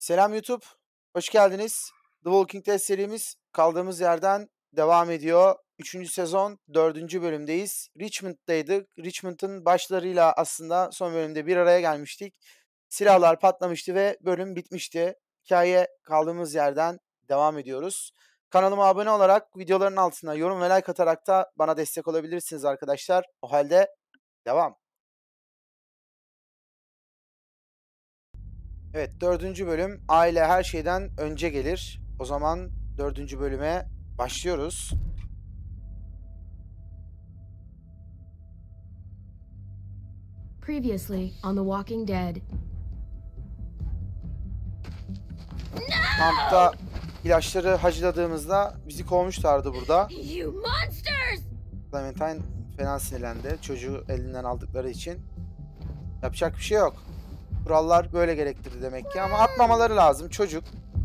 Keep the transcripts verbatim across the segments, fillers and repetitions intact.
Selam YouTube, hoş geldiniz. The Walking Dead serimiz kaldığımız yerden devam ediyor. Üçüncü sezon dördüncü bölümdeyiz. Richmond'daydık. Richmond'ın başlarıyla aslında son bölümde bir araya gelmiştik. Silahlar patlamıştı ve bölüm bitmişti. Hikaye kaldığımız yerden devam ediyoruz. Kanalıma abone olarak videoların altına yorum ve like atarak da bana destek olabilirsiniz arkadaşlar. O halde devam. Evet, dördüncü bölüm aile her şeyden önce gelir. O zaman dördüncü bölüme başlıyoruz. Previously on The Walking Dead. Kampta ilaçları hacıladığımızda bizi kovmuşlardı burada. You monsters! Clementine fena sinirlendi. Çocuğu elinden aldıkları için. Yapacak bir şey yok. Kurallar böyle gerektirdi demek ki ama atmamaları lazım çocuk.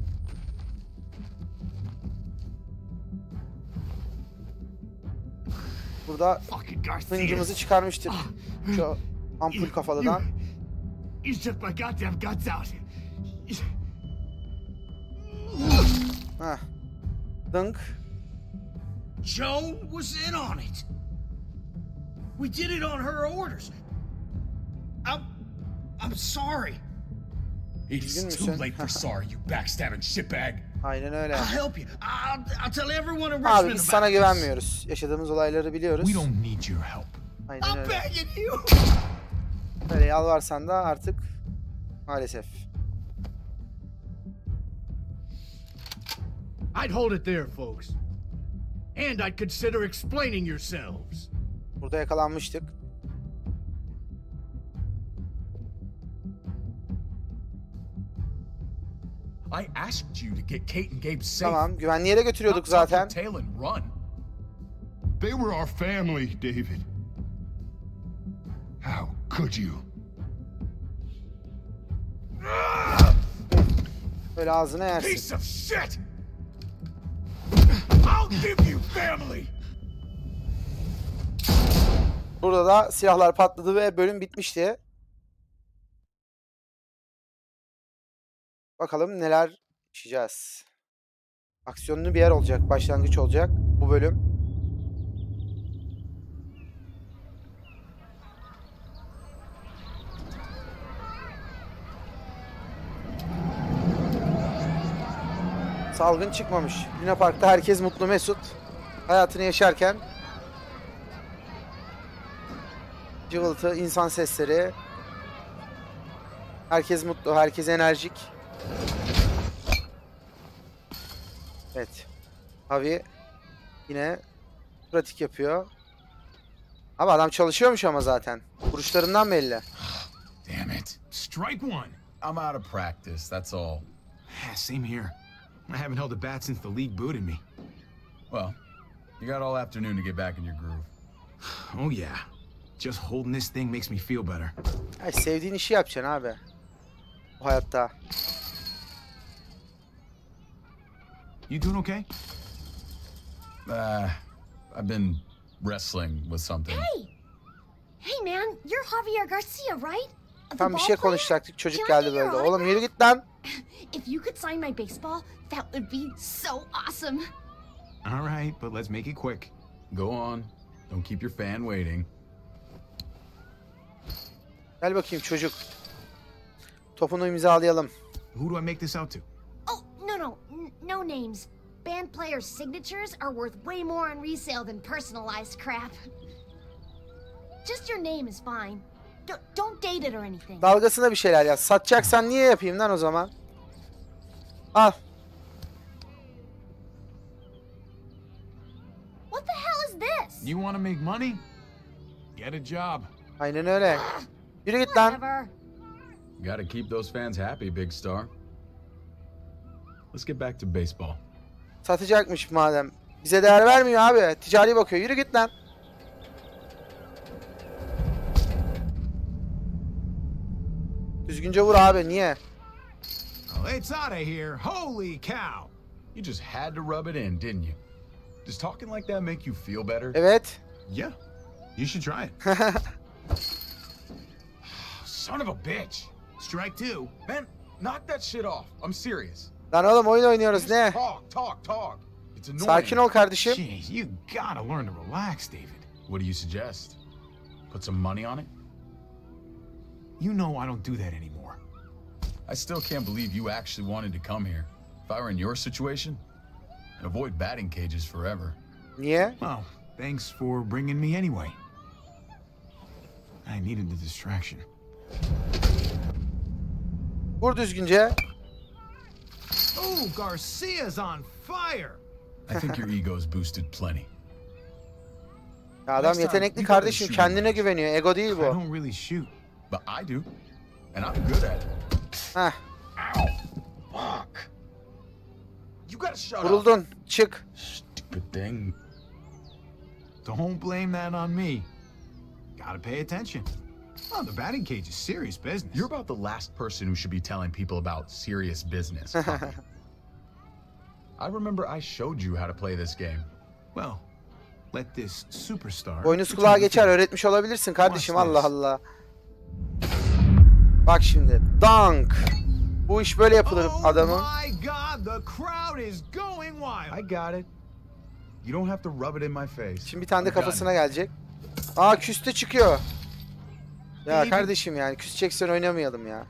Burada hıncımızı çıkarmıştık. Şu ampul kafalıdan. Heh. Dınk. Joan was in on it. We did it on her orders. I'm I'm sorry. It's too late for sorry, you backstabbing shitbag. Aynen öyle. I'll help you. I'll, I'll tell everyone in Richmond Abi about biz sana this. güvenmiyoruz. Yaşadığımız olayları biliyoruz. We don't need your help. Aynen I'm öyle. begging you. Böyle yalvarsan da artık maalesef. I'd hold it there, folks. And I'd consider explaining yourselves. Burada yakalanmıştık. I asked you to get Kate and Gabe safe. Tamam, güvenli yere götürüyorduk Not tuck your zaten. tail and run. They were our family, David. How could you? Böyle ağzına yersin. Piece of shit! I'll give you family! Burada da silahlar patladı ve bölüm bitmişti. Bakalım neler yaşayacağız. Aksiyonlu bir yer olacak, başlangıç olacak bu bölüm. Salgın çıkmamış. Luna Park'ta herkes mutlu mesut. Hayatını yaşarken. Cıvıltı, insan sesleri. Herkes mutlu, herkes enerjik. Evet. Abi yine pratik yapıyor. Abi adam çalışıyormuş ama zaten. Vuruşlarından belli. Damn it. Strike one. I'm out of practice, that's all. Yeah, same here. I haven't held a bat since the league booted me. Well, you got all afternoon to get back in your groove. Oh yeah. Just holding this thing makes me feel better. Ay, sevdiğin işi yapacaksın abi. Bu hayatta. You doing okay? Uh, I've been wrestling with something. Hey! Hey man, you're Javier Garcia, right? The Tam bir ball şey player? konuşacaktık. Çocuk Can I geldi get your böyle. Oğlum autograph? yürü git lan. If you could sign my baseball, that would be so awesome. All right, but let's make it quick. Go on. Don't keep your fan waiting. Gel bakayım çocuk. Topunu imzalayalım. Who do I make this out to? Oh, no, no, n- no names. Band players' signatures are worth way more on resale than personalized crap. Just your name is fine. D- don't date it or anything. Dalgasına bir şeyler yaz. Satacaksan niye yapayım lan o zaman? Al. What the hell is this? You want to make money? Get a job. Aynen öyle. Yürü git lan. Whatever. Gotta keep those fans happy, Big Star. Let's get back to baseball. Satacakmış madem. Bize değer vermiyor abi. Ticari bakıyor. Yürü git lan. Düzgünce vur abi. Niye? Let's out of here. Holy cow. You just had to rub it in, didn't you? Does talking like that make you feel better? Evet. Yeah, you should try it. Son of a bitch. Strike two. Man, Knock that shit off. I'm serious. Lan oğlum oyun oynuyoruz Just ne? talk, talk, talk. It's annoying. Sakin ol kardeşim. Jeez, you gotta learn to relax, David. What do you suggest? Put some money on it? You know I don't do that anymore. I still can't believe you actually wanted to come here. If I were in your situation, I'd avoid batting cages forever. Niye? Well, thanks for bringing me anyway. I needed the distraction. Vur düzgünce. Oh, Garcia's on fire. I think your ego's boosted plenty. Ya adam yetenekli kardeşim. Kendine güveniyor. Ego değil I bu. don't really shoot. But I do. And I'm good at it. Heh. Ow. Fuck. You gotta shut up. Vuruldun. Çık. Stupid thing. Don't blame that on me. Gotta pay attention. Oh, the batting cage is serious business. You're about the last person who should be telling people about serious business. Puppy. I remember I showed you how to play this game. Well, let this superstar... Boynuz kulağa geçer. Öğretmiş olabilirsin kardeşim. Allah Allah. Bak şimdi. Dunk. Bu iş böyle yapılır adamım. Oh my God, the crowd is going wild. I got it. You don't have to rub it in my face. Şimdi bir tane de I got kafasına it. gelecek. Aa küste çıkıyor. Ya kardeşim yani küseceksen oynamayalım ya.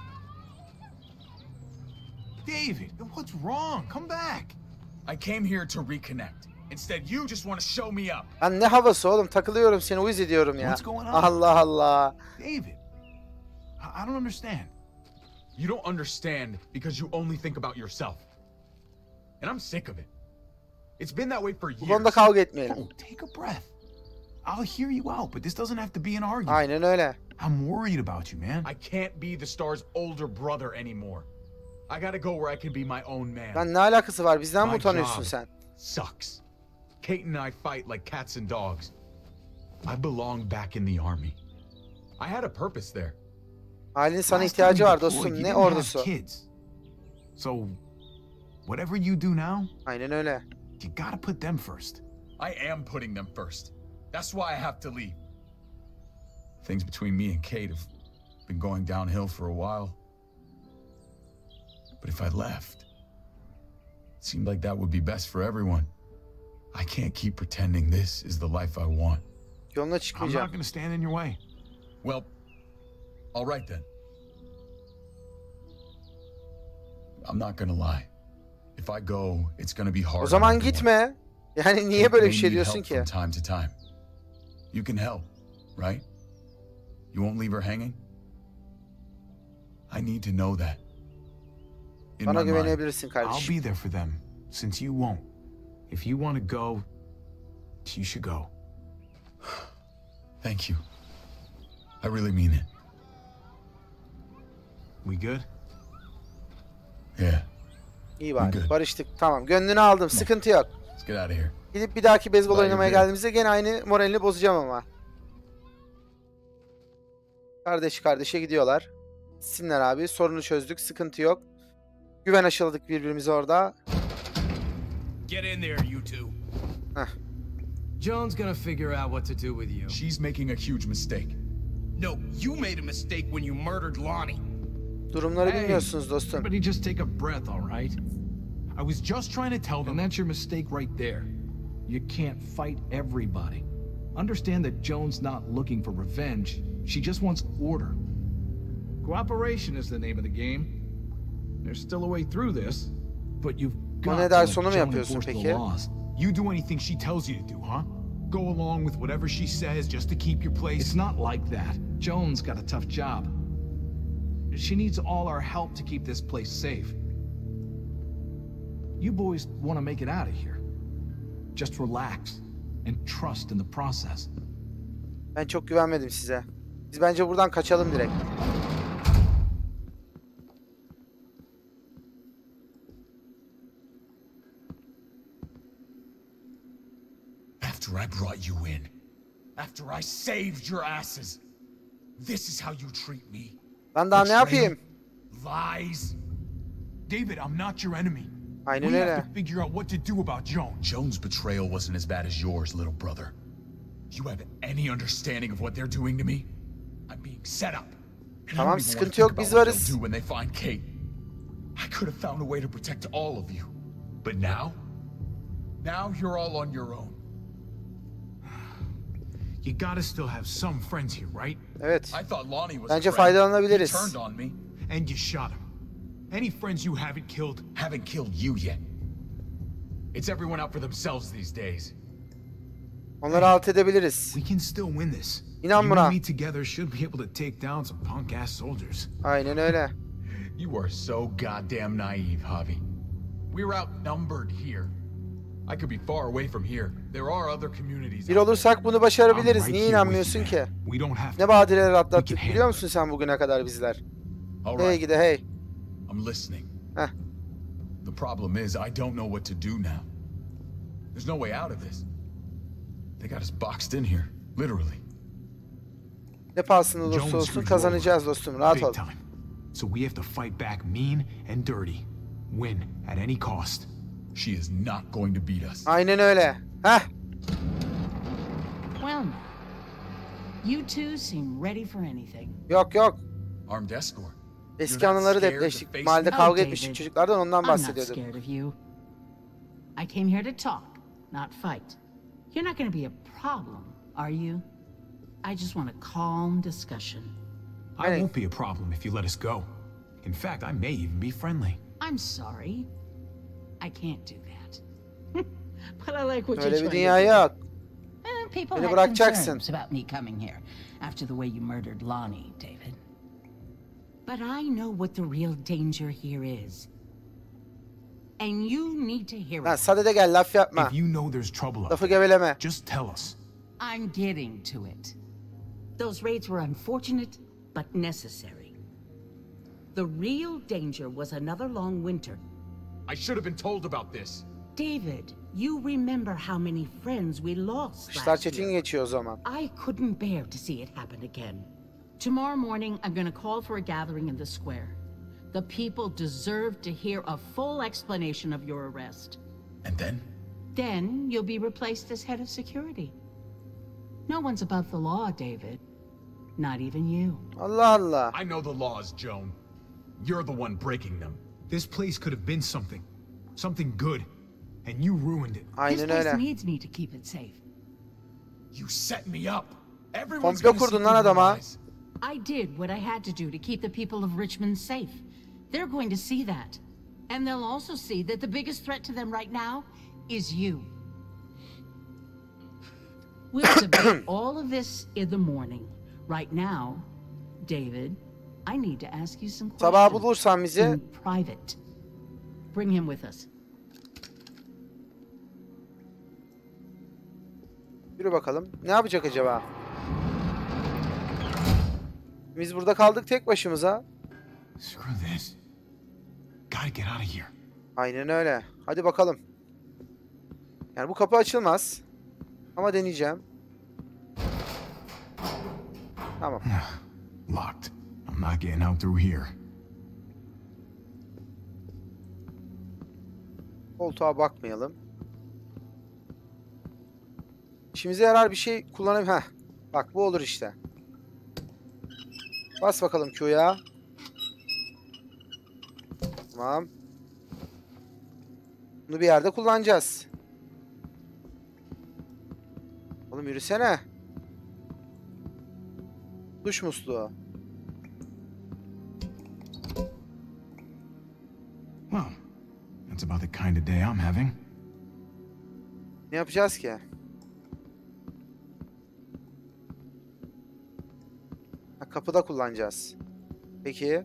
David, what's wrong? Come back. I came here to reconnect. Instead, you just want to show me up. Lan ne havası oğlum, takılıyorum seni, uyuz ediyorum ya. What's going on? Allah Allah. David, I, I don't understand. You don't understand because you only think about yourself. And I'm sick of it. It's been that way for Bu years. konuda kavga etmeyelim. Oh, take a breath. I'll hear you out, but this doesn't have to be an argument. Aynen öyle. I'm worried about you, man. I can't be the Star's older brother anymore. I gotta go where I can be my own man. Lan ne alakası var? Bizden mi My utanıyorsun job sen? Sucks. Kate and I fight like cats and dogs. I belong back in the army. I had a purpose there. Ailenin sana Last time ihtiyacı you var deployed, dostum. you Ne didn't have ordusu? kids. So, whatever you do now, Aynen öyle. you gotta put them first. I am putting them first. That's why I have to leave. Things between me and Kate have been going downhill for a while. But if I left, it seemed like that would be best for everyone. I can't keep pretending this is the life I want. Yoluna I'm çıkmayacağım. not gonna stand in your way. Well, all right then. I'm not gonna lie. If I go, it's gonna be hard. O on zaman everyone. gitme. Yani niye Kate böyle may bir şey need diyorsun help ki? From time to time. You can help, right? You won't leave her hanging? I need to know that. In Bana my mind. güvenebilirsin I'll kardeşim. be there for them, since you won't. If you want to go, you should go. Thank you. I really mean it. We good? Yeah. İyi bari. Good. Barıştık. Tamam. Gönlünü aldım. Sıkıntı yok. Let's get out of here. Gidip bir dahaki beyzbol Bye, oynamaya you're good. geldiğimizde gene aynı moralini bozacağım ama. Kardeş kardeşe gidiyorlar. Sinler abi. Sorunu çözdük. Sıkıntı yok. Güven aşıladık birbirimize orada. Get in there, you two. Heh. Joan's gonna figure out what to do with you. She's making a huge mistake. No, you made a mistake when you murdered Lonnie. Durumları Hey, bilmiyorsunuz dostum. Everybody just take a breath, all right? I was just trying to tell them. And that's your mistake right there. You can't fight everybody. Understand that Joan's not looking for revenge. She just wants order. Cooperation is the name of the game. There's still a way through this, but you've got ne to der, let sonu mu Joan yapıyorsun enforce the peki? laws. You do anything she tells you to do, huh? Go along with whatever she says just to keep your place. It's not like that. Joan's got a tough job. She needs all our help to keep this place safe. You boys want to make it out of here. Just relax and trust in the process. Ben çok güvenmedim size. Biz bence buradan kaçalım direkt. After I brought you in, after I saved your asses, this is how you treat me. Ben daha ne yapayım? Lies. David, I'm not your enemy. Aynen We have öyle. to figure out what to do about Joan. Joan's betrayal wasn't as bad as yours, little brother. You have any understanding of what they're doing to me? I'm being set up. And I Tamam, don't even wanna sıkıntı think yok, about biz what varız. they'll do when they find Kate. could have found a way to protect all of you. But now? Now you're all on your own. You gotta still have some friends here, right? Evet. I thought Lonnie was Bence a friend. He faydalanabiliriz. turned on me. And you shot him. Any friends you haven't killed? Haven't killed you yet. It's everyone out for themselves these days. Onları alt edebiliriz. We can still win this. İnan You buna. and me together should be able to take down some punk-ass soldiers. Aynen öyle. You are so goddamn naive, Javi. We're outnumbered here. I could be far away from here. There are other communities. Bir olursak bunu başarabiliriz. I'm Niye right here inanmıyorsun with you, ki? man. We don't have Ne to. badireler atlattık We can biliyor handle musun sen bugüne kadar bizler? All Hey right, gide hey. I'm listening. Heh. The problem is I don't know what to do now. There's no way out of this. They got us boxed in here, literally. Ne pahasına olursa Jones olsun screwed you kazanacağız over. dostum. Rahat Big ol. time. So we have to fight back mean and dirty. Win at any cost. She is not going to beat us. Aynen öyle. Heh. Well, you two seem ready for anything. Yok yok. Armed escort. Eski You're not anıları scared to depreştik. face Mahallede me? kavga Oh, etmiştik David. çocuklardan, ondan I'm not bahsediyordum. scared of you. I came here to talk, not fight. You're not going to be a problem, are you? I just want a calm discussion. I Hey. won't be a problem if you let us go. In fact, I may even be friendly. I'm sorry. I can't do that. But I like what Öyle you're bir trying dünya to do. yok. Eh, people Beni had bırakacaksın. concerns about me coming here after the way you murdered Lonnie, David. But I know what the real danger here is. And you need to hear Lan it. sadede gel, laf yapma. If you know there's trouble up Lafı there, geveleme. just tell us. I'm getting to it. Those raids were unfortunate, but necessary. The real danger was another long winter. I should have been told about this. David, you remember how many friends we lost İşler last çetin year. geçiyor o zaman. I couldn't bear to see it happen again. Tomorrow morning, I'm going to call for a gathering in the square. The people deserve to hear a full explanation of your arrest. And then? Then you'll be replaced as head of security. No one's above the law, David. Not even you. Allah Allah. I know the laws, Joan. You're the one breaking them. This place could have been something. Something good. And you ruined it. This Aynen place öyle. needs me to keep it safe. You set me up. Everyone's Komplo gonna see kurdun through lan your adama. lies. I did what I had to do to keep the people of Richmond safe. They're going to see that. And they'll also see that the biggest threat to them right now is you. We'll debate all of this in the morning. Right now, David, I need to ask you some questions. Sabah bulursan bizi In private. Bring him with us. yürü bakalım. Ne yapacak acaba? Biz burada kaldık tek başımıza. Screw this. Gotta get out of here. Aynen öyle. Hadi bakalım. Yani bu kapı açılmaz. Ama deneyeceğim. Tamam. Locked. I'm not getting out through here. Koltuğa bakmayalım. İşimize yarar bir şey kullanayım. Heh. Bak bu olur işte. Bas bakalım Q'ya. Tamam. Bunu bir yerde kullanacağız. Oğlum yürüsene. Duş musluğu. Well, that's about the kind of day I'm having. Ne yapacağız ki? Ha, kapıda kullanacağız. Peki.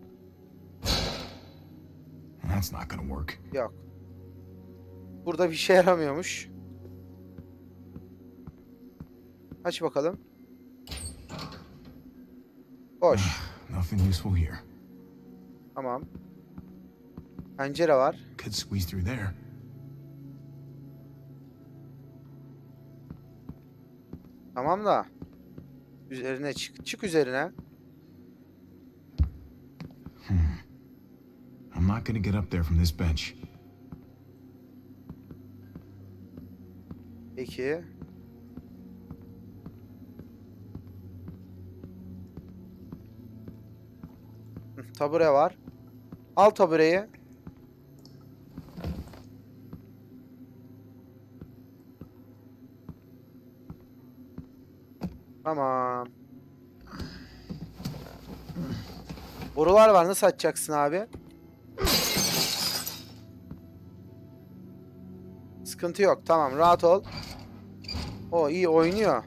That's not gonna work. Yok. Burada bir şey yaramıyormuş. Aç bakalım. Boş. Nothing useful here. Tamam. Pencere var. Could squeeze through there. Tamam da. Üzerine çık. Çık üzerine. I'm not gonna get up there from this bench. Peki. Hı, tabure var. Al tabureyi. Tamam. Borular var. Nasıl açacaksın abi? Sıkıntı yok. Tamam. Rahat ol. O iyi oynuyor.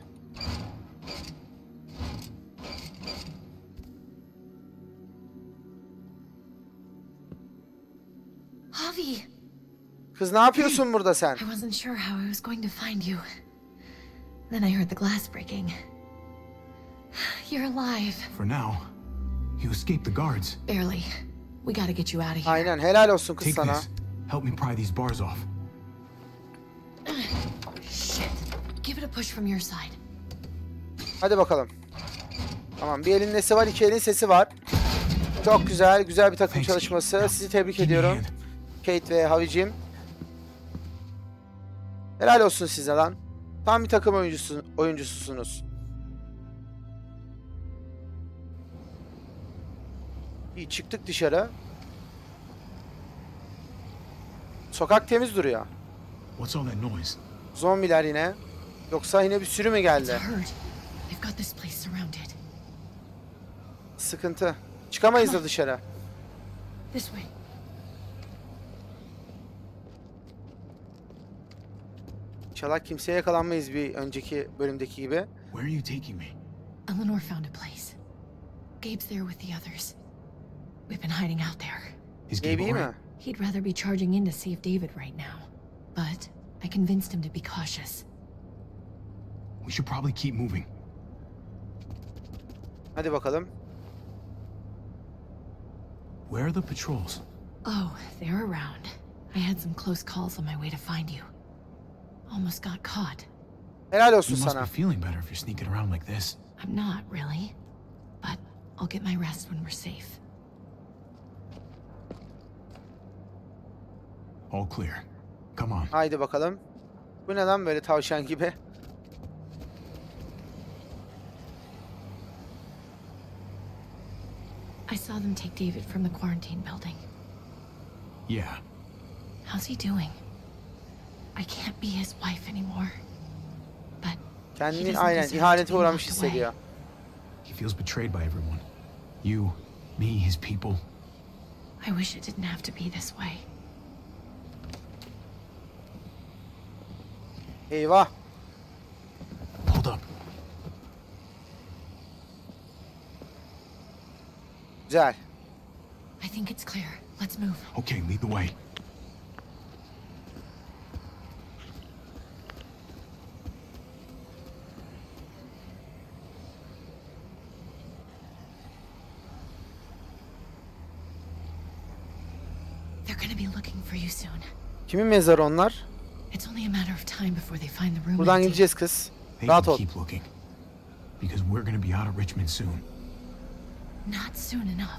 Javi, Kız ne yapıyorsun burada sen? I wasn't sure how I was going to find you. Then I heard the glass breaking. You're alive. For now, you escaped the guards. Barely. We gotta get you out of here. Aynen. Helal olsun kız Take sana. this. Help me pry these bars off. Shit. Give it a push from your side. Hadi bakalım. Tamam. Bir elin nesi var, iki elin sesi var. Çok güzel. Güzel bir takım çalışması. Sizi tebrik ediyorum. Kate ve Javi'cim. Helal olsun size lan. Tam bir takım oyuncusu, oyuncususunuz. İyi, çıktık dışarı. Sokak temiz duruyor. What's all that noise? Zombiler yine. Yoksa yine bir sürü mü geldi? It's a herd. They've got this place surrounded. Sıkıntı. Çıkamayız da dışarı. This way. İnşallah kimseye yakalanmayız bir önceki bölümdeki gibi. Where are you taking me? Eleanor found a place. Gabe's there with the others. We've been hiding out there. Is Gabe Gabe iyi all mi? right? He'd rather be charging in to save David right now. But I convinced him to be cautious. We should probably keep moving. Hadi bakalım. Where are the patrols? Oh, they're around. I had some close calls on my way to find you. Almost got caught. Helal olsun You must sana. be feeling better if you're sneaking around like this. I'm not, really. But I'll get my rest when we're safe. All clear. Come on. Haydi bakalım. Bu ne lan böyle tavşan gibi? I saw them take David from the quarantine building. Yeah. How's he doing? I can't be his wife anymore. But he Kendini doesn't aynen deserve ihanete to be uğramış locked away. hissediyor. He feels betrayed by everyone. You, me, his people. I wish it didn't have to be this way. Eyvah. Hold up. Güzel. I think it's clear. Let's move. Okay, lead the way. They're gonna be looking for you soon. Kimin mezarı onlar? It's only a matter of time before they find the room Buradan empty. gideceğiz kız. They Rahat can ol. keep looking. Because we're gonna be out of Richmond soon. Not soon enough.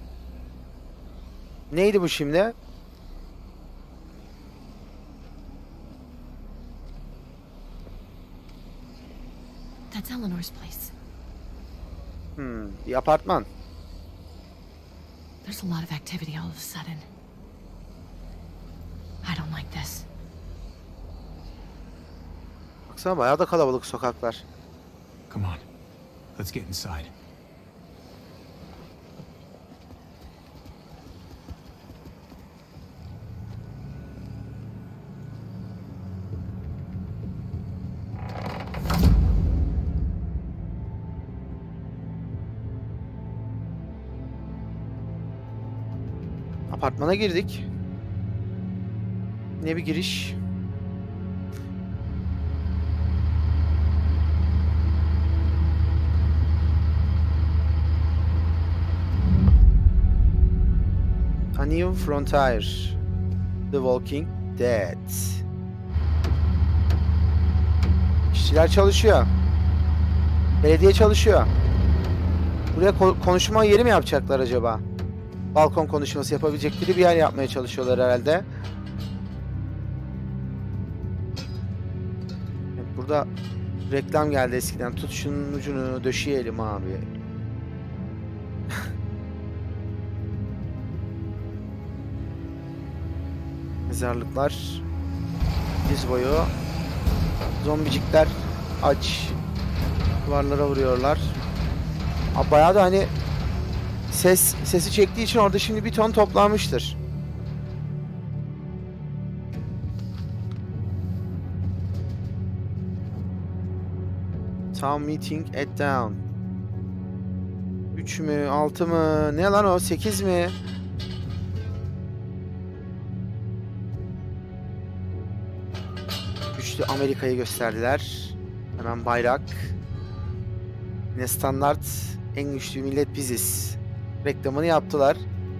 Neydi bu şimdi? That's Eleanor's place. Hmm, bir apartman. There's a lot of activity all of a sudden. I don't like this. Baksana bayağı da kalabalık sokaklar. Come on. Let's get inside. Apartmana girdik. Ne bir giriş. A New Frontier. The Walking Dead. İşçiler çalışıyor. Belediye çalışıyor. Buraya ko- konuşma yeri mi yapacaklar acaba? Balkon konuşması yapabilecekleri bir yer yapmaya çalışıyorlar herhalde. Burada reklam geldi eskiden. Tut şunun ucunu döşeyelim abi. Mezarlıklar. Diz boyu. Zombicikler aç. Duvarlara vuruyorlar. Aa, bayağı da hani ses sesi çektiği için orada şimdi bir ton toplanmıştır. Town meeting at down. üç mü? altı mı? Ne lan o? sekiz mi? Güçlü Amerika'yı gösterdiler. Hemen bayrak. Ne standart en güçlü millet biziz. Reklamını yaptılar.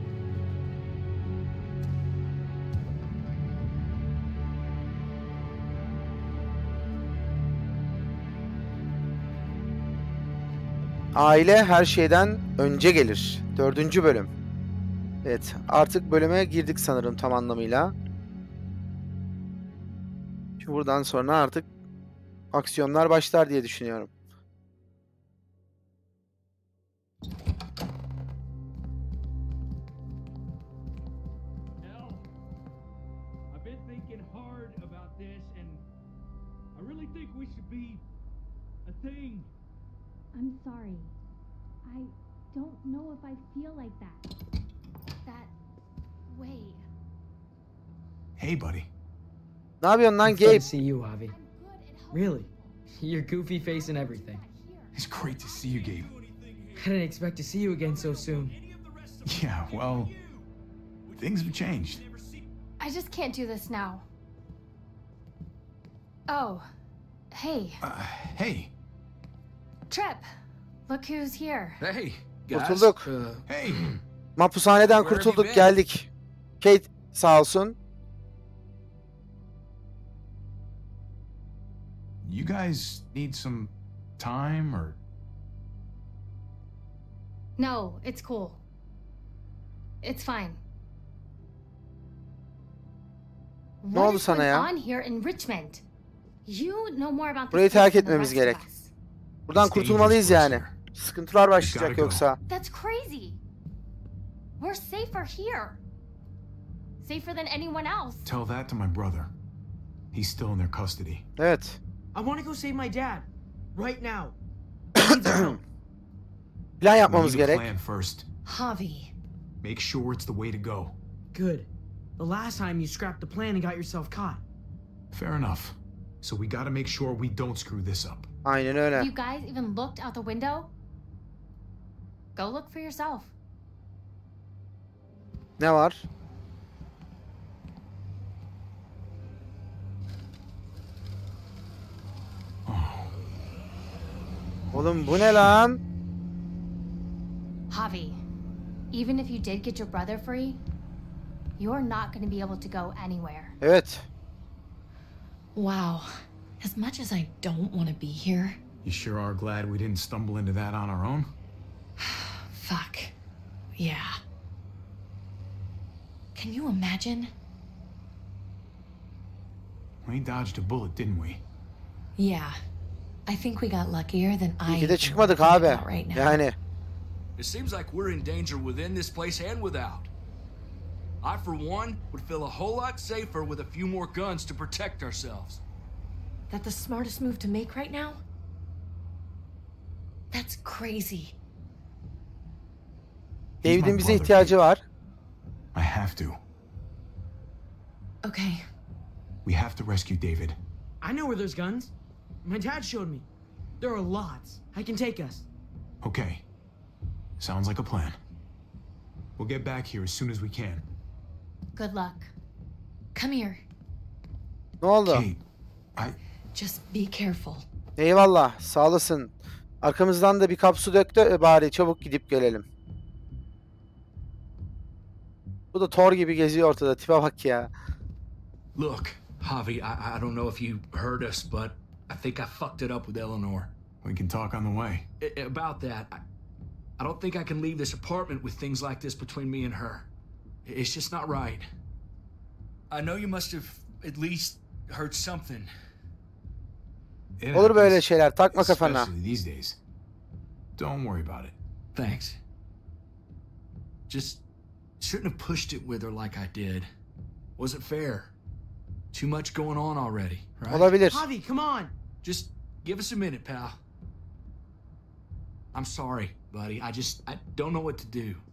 Aile her şeyden önce gelir. Dördüncü bölüm. Evet, artık bölüme girdik sanırım tam anlamıyla. Şimdi buradan sonra artık aksiyonlar başlar diye düşünüyorum. I'm sorry. I don't know if I feel like that. That way. Hey, buddy. Ne yapıyorsun lan It's good Gabe? to see you, Javi. Really? Your goofy face and everything. It's great to see you, Gabe. I didn't expect to see you again so soon. Yeah, well, things have changed. I just can't do this now. Oh. Hey. Uh, hey. Trip. Look who's here. Hey, guys. Kurtulduk. Uh, Hey. Mahpushaneden Where have you kurtulduk, been? geldik. Kate sağ olsun. You guys need some time or... No, it's cool. It's fine. Ne oldu sana ya? on here in Richmond? You know more about this Burayı place terk than the etmemiz rest of gerek. us. Buradan It's dangerous kurtulmalıyız for us yani. here. Sıkıntılar başlayacak gotta go. yoksa. That's crazy. We're safer here. Safer than anyone else. Tell that to my brother. He's still in their custody. Evet. I want to go save my dad. Right now. I need some help. Plan We yapmamız need a gerek. plan first. Javi. Make sure it's the way to go. Good. The last time you scrapped the plan and got yourself caught. Fair enough. So we gotta make sure we don't screw this up. Aynen öyle. You guys even looked out the window? Go look for yourself. Ne var? Oğlum bu ne lan? Javi, even if you did get your brother free, you're not going to be able to go anywhere. Evet. Wow. As much as I don't want to be here. You sure are glad we didn't stumble into that on our own? Fuck. Yeah. Can you imagine? We dodged a bullet, didn't we? Yeah. I think we got luckier than I İyi ki de even çıkmadık think abi. about right now. Yani. It seems like we're in danger within this place and without. I, for one, would feel a whole lot safer with a few more guns to protect ourselves. That the smartest move to make right now? That's crazy. He's my David'in bize brother, ihtiyacı var. I have to. Okay. We have to rescue David. I know where there's guns. My dad showed me. There are lots. I can take us. Okay. Sounds like a plan. We'll get back here as soon as we can. Good luck. Come here. Ne oldu? Kate, I... Just be careful. Eyvallah. Sağ olasın. Arkamızdan da bir kap su dök de bari çabuk gidip gelelim. Bu da Thor gibi geziyor ortada. Tipe bak ya. Look, Javi, I, I don't know if you heard us, but I think I fucked it up with Eleanor. We can talk on the way. I, about that, I, I don't think I can leave this apartment with things like this between me and her. It's just not right. I know you must have at least heard something. It Olur böyle happens, şeyler. Takma kafana. especially these days. Don't worry about it. Thanks. Just shouldn't have pushed it with her like I did. Wasn't fair. Too much going on already, right? Olabilir. Javi, come on. Just give us a minute, pal. I'm sorry, buddy. I just I don't know what to do.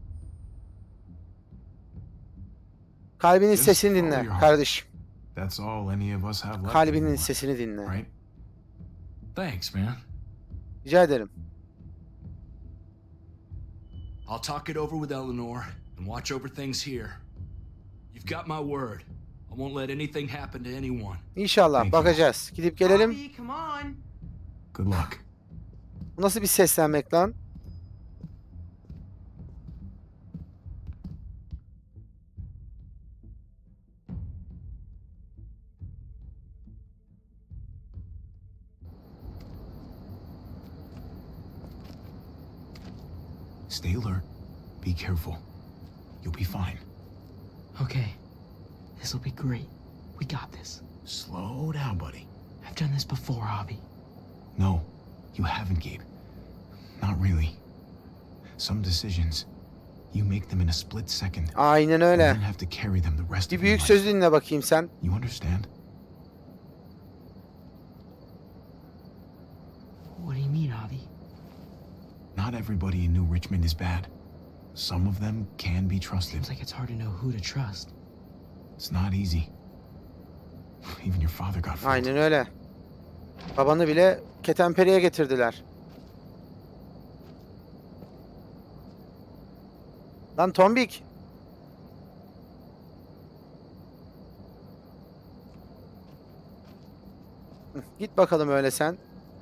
Kalbinin Just sesini follow dinle your heart. kardeşim. That's all any of us have left. Kalbinin anymore, sesini dinle. right? Thanks, man. Rica ederim. I'll talk it over with Eleanor and watch over things here. You've got my word. I won't let anything happen to anyone. İnşallah Thank you. bakacağız. Gidip gelelim. Javi, come on. Good luck. Bu nasıl bir seslenmek lan? Stay alert. Be careful. You'll be fine. Okay. This'll be great. We got this. Slow down, buddy. I've done this before, Javi. No, you haven't, Gabe. Not really. Some decisions, you make them in a split second. Aynen And öyle. then have to carry them the rest Bir of your büyük life. söz dinle bakayım sen. You understand? What do you mean, Javi? Not everybody in New Richmond is bad. Some of them can be trusted. Seems like it's hard to know who to trust. It's not easy. Even your father got fooled. Aynen öyle. Babanı bile ketenpereye getirdiler. Lan tombik. Hı, git bakalım öyle sen.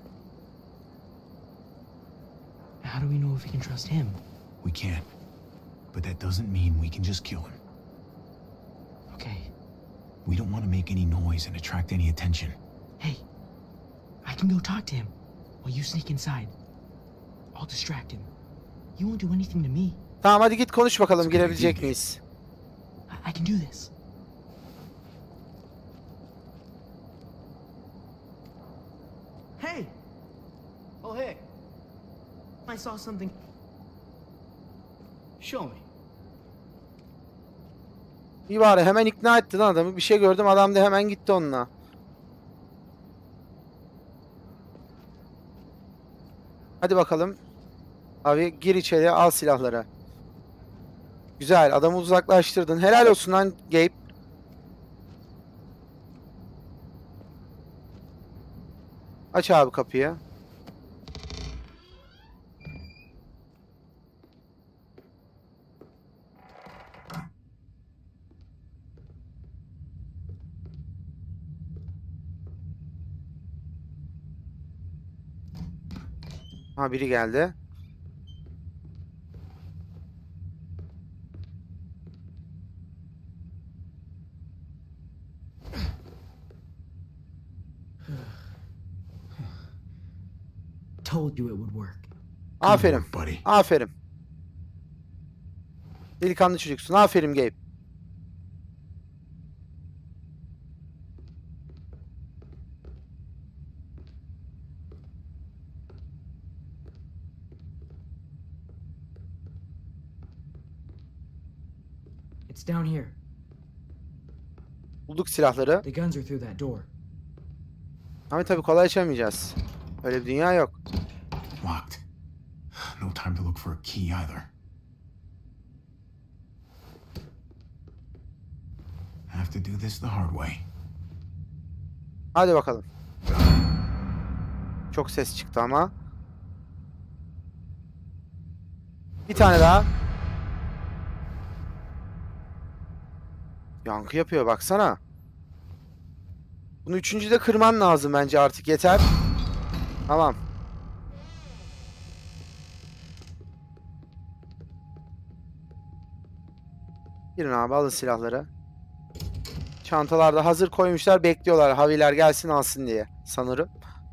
How do we know if we can trust him? We can. But that doesn't mean we can just kill him. Okay. We don't want to make any noise and attract any attention. Hey, I can go talk to him while you sneak inside. I'll distract him. You won't do anything to me. Tamam hadi git konuş bakalım girebilecek miyiz? I, I can do this. Hey! Oh, hey. I saw something. Show me. İyi bari hemen ikna ettin adamı. Bir şey gördüm adam da hemen gitti onunla. Hadi bakalım. Abi gir içeri al silahları. Güzel adamı uzaklaştırdın. Helal olsun lan Gabe. Aç abi kapıyı. Ha biri geldi. Told you it would work. Aferin. Good work, buddy. Aferin. Delikanlı çocuksun. Aferin Gabe. It's down here. Bulduk silahları. The guns are through that door. Ama tabii kolay açamayacağız. Öyle bir dünya yok. Locked. No time to look for a key either. Have to do this the hard way. Hadi bakalım. Çok ses çıktı ama. Bir tane daha. Yankı yapıyor baksana. Bunu üçüncüde kırman lazım bence artık yeter. Tamam. Girin abi alın silahları. Çantalarda hazır koymuşlar bekliyorlar. Haviler gelsin alsın diye sanırım.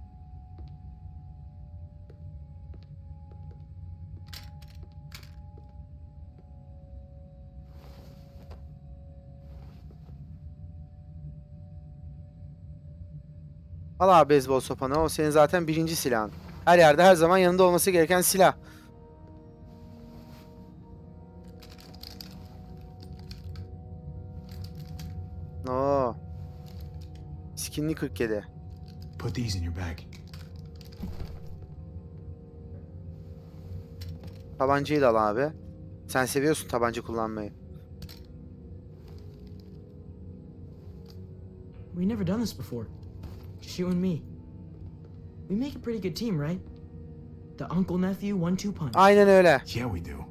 Al abi beyzbol sopanı. O senin zaten birinci silahın. Her yerde her zaman yanında olması gereken silah. Oo. Skinli kırk yedi. Put these in your bag. Tabancayı da al abi. Sen seviyorsun tabanca kullanmayı. We never done this before. Just you and me. We make a pretty good team, right? The uncle nephew one two punch. Aynen öyle. Yeah, we do.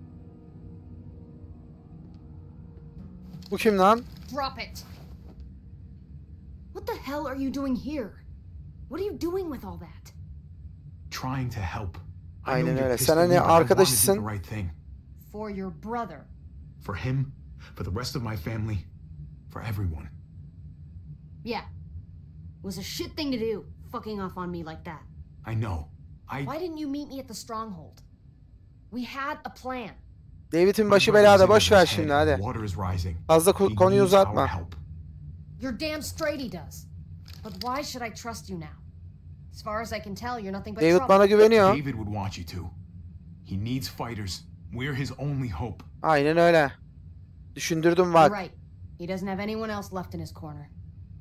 Bu kim lan? Drop it. What the hell are you doing here? What are you doing with all that? Trying to help. I Aynen know you're öyle. pissed Sen at me, hani but I wanna do arkadaşısın. the right thing. For your brother. For him, for the rest of my family, for everyone. Yeah. It was a shit thing to do, fucking off on me like that. I know. I... Why didn't you meet me at the stronghold? We had a plan. David'in başı belada. Boş ver şimdi hadi. Water is rising. Fazla ko- He konuyu needs our uzatma. help. You're damn straight he does. But why should I trust you now? As far as I can tell, you're nothing but David trouble. bana güveniyor. David would want you to. He needs fighters. We're his only hope. Aynen öyle. Düşündürdüm You're bak. right. He doesn't have anyone else left in his corner.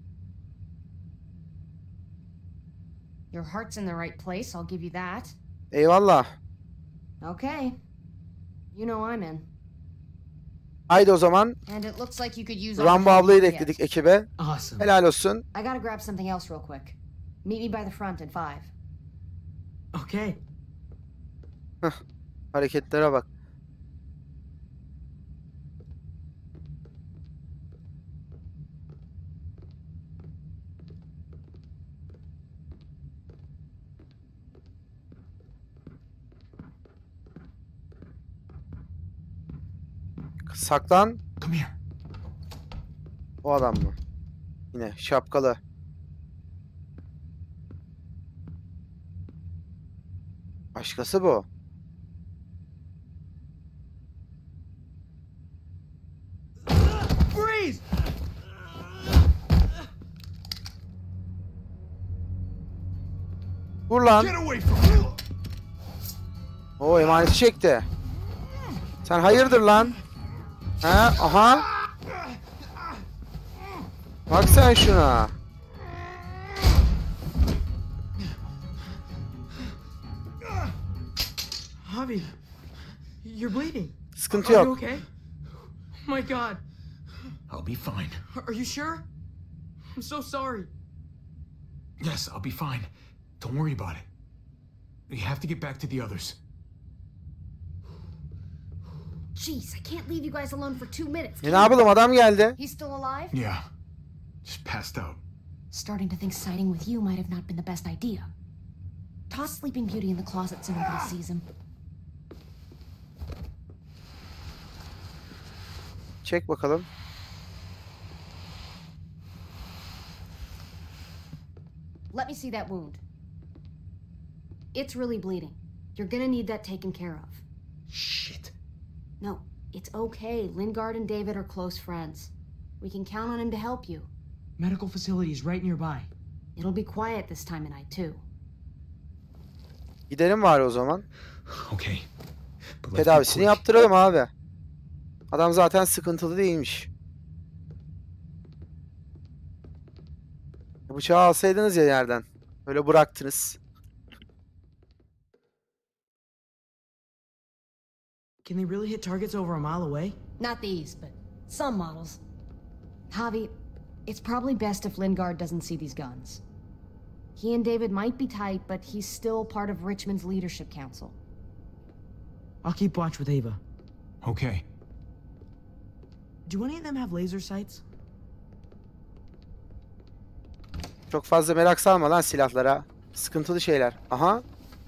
Your heart's in the right place, I'll give you that. Eyvallah. Okay. You know I'm in. Haydi o zaman. And it looks like you could use all the Rambo help ablayı da you can ekledik get. ekibe. Awesome. Helal olsun. I gotta grab something else real quick. Meet me by the front in five. Okay. Heh, hareketlere bak. Saklan. Come here. O adam mı? Yine şapkalı. Başkası bu. Freeze! Vur lan. Get away from me! O emaneti çekti. Sen hayırdır lan? Ha? Aha. Bak sen şuna. Javi, you're bleeding. Sıkıntı Are you yok. okay? Oh my God. I'll be fine. Are you sure? I'm so sorry. Yes, I'll be fine. Don't worry about it. We have to get back to the others. Jeez, I can't leave you guys alone for two minutes. E ne yapalım, adam geldi. He's still alive? Yeah. Just passed out. Starting to think siding with you might have not been the best idea. Toss Sleeping Beauty in the closet so nobody sees him. Çek bakalım. Let me see that wound. It's really bleeding. You're gonna need that taken care of. Shit. No, it's okay. Lingard and David are close friends. We can count on him to help you. Medical facility is right nearby. It'll be quiet this time of night too. Gidelim bari o zaman. Okay. But let's be Tedavisini quick. yaptıralım abi. Adam zaten sıkıntılı değilmiş. Bıçağı alsaydınız ya yerden. Öyle bıraktınız. Can they really hit targets over a mile away? Not these, but some models. Javi, it's probably best if Lingard doesn't see these guns. He and David might be tight, but he's still part of Richmond's leadership council. I'll keep watch with Ava. Okay. Do any of them have laser sights? Çok fazla merak salma lan silahlara. Sıkıntılı şeyler. Aha.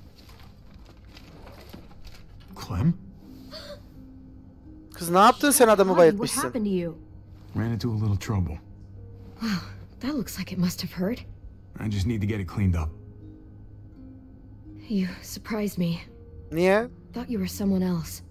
Clem? Kız ne yaptın sen adamı Javi, what bayıltmışsın. happened to you? Ran into a little trouble. Wow, that looks like it must have hurt. I just need to get it cleaned up. You surprised me. Niye? Thought you were someone else.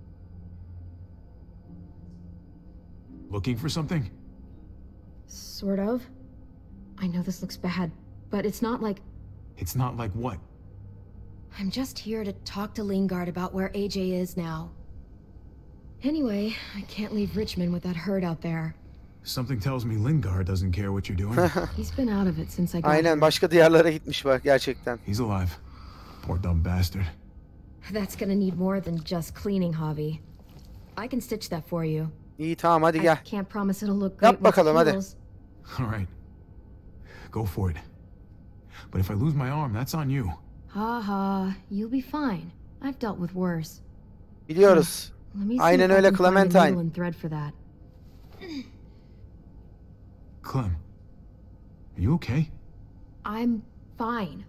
Looking for something? Sort of. I know this looks bad, but it's not like... It's not like what? I'm just here to talk to Lingard about where A J is now. Anyway, I can't leave Richmond with that herd out there. Something tells me Lingard doesn't care what you're doing. He's been out of it since I got Aynen here. başka diyarlara gitmiş bak gerçekten. He's alive. Poor dumb bastard. That's gonna need more than just cleaning, Javi. I can stitch that for you. İyi tamam hadi I gel. can't promise it'll look great Yap bakalım with hadi. heels. All right. Go for it. But if I lose my arm, that's on you. Ha ha, you'll be fine. I've dealt with worse. Biliyoruz. Let me see Aynen if I öyle can find a Clementine. needle and thread for that. Clem, are you okay? I'm fine.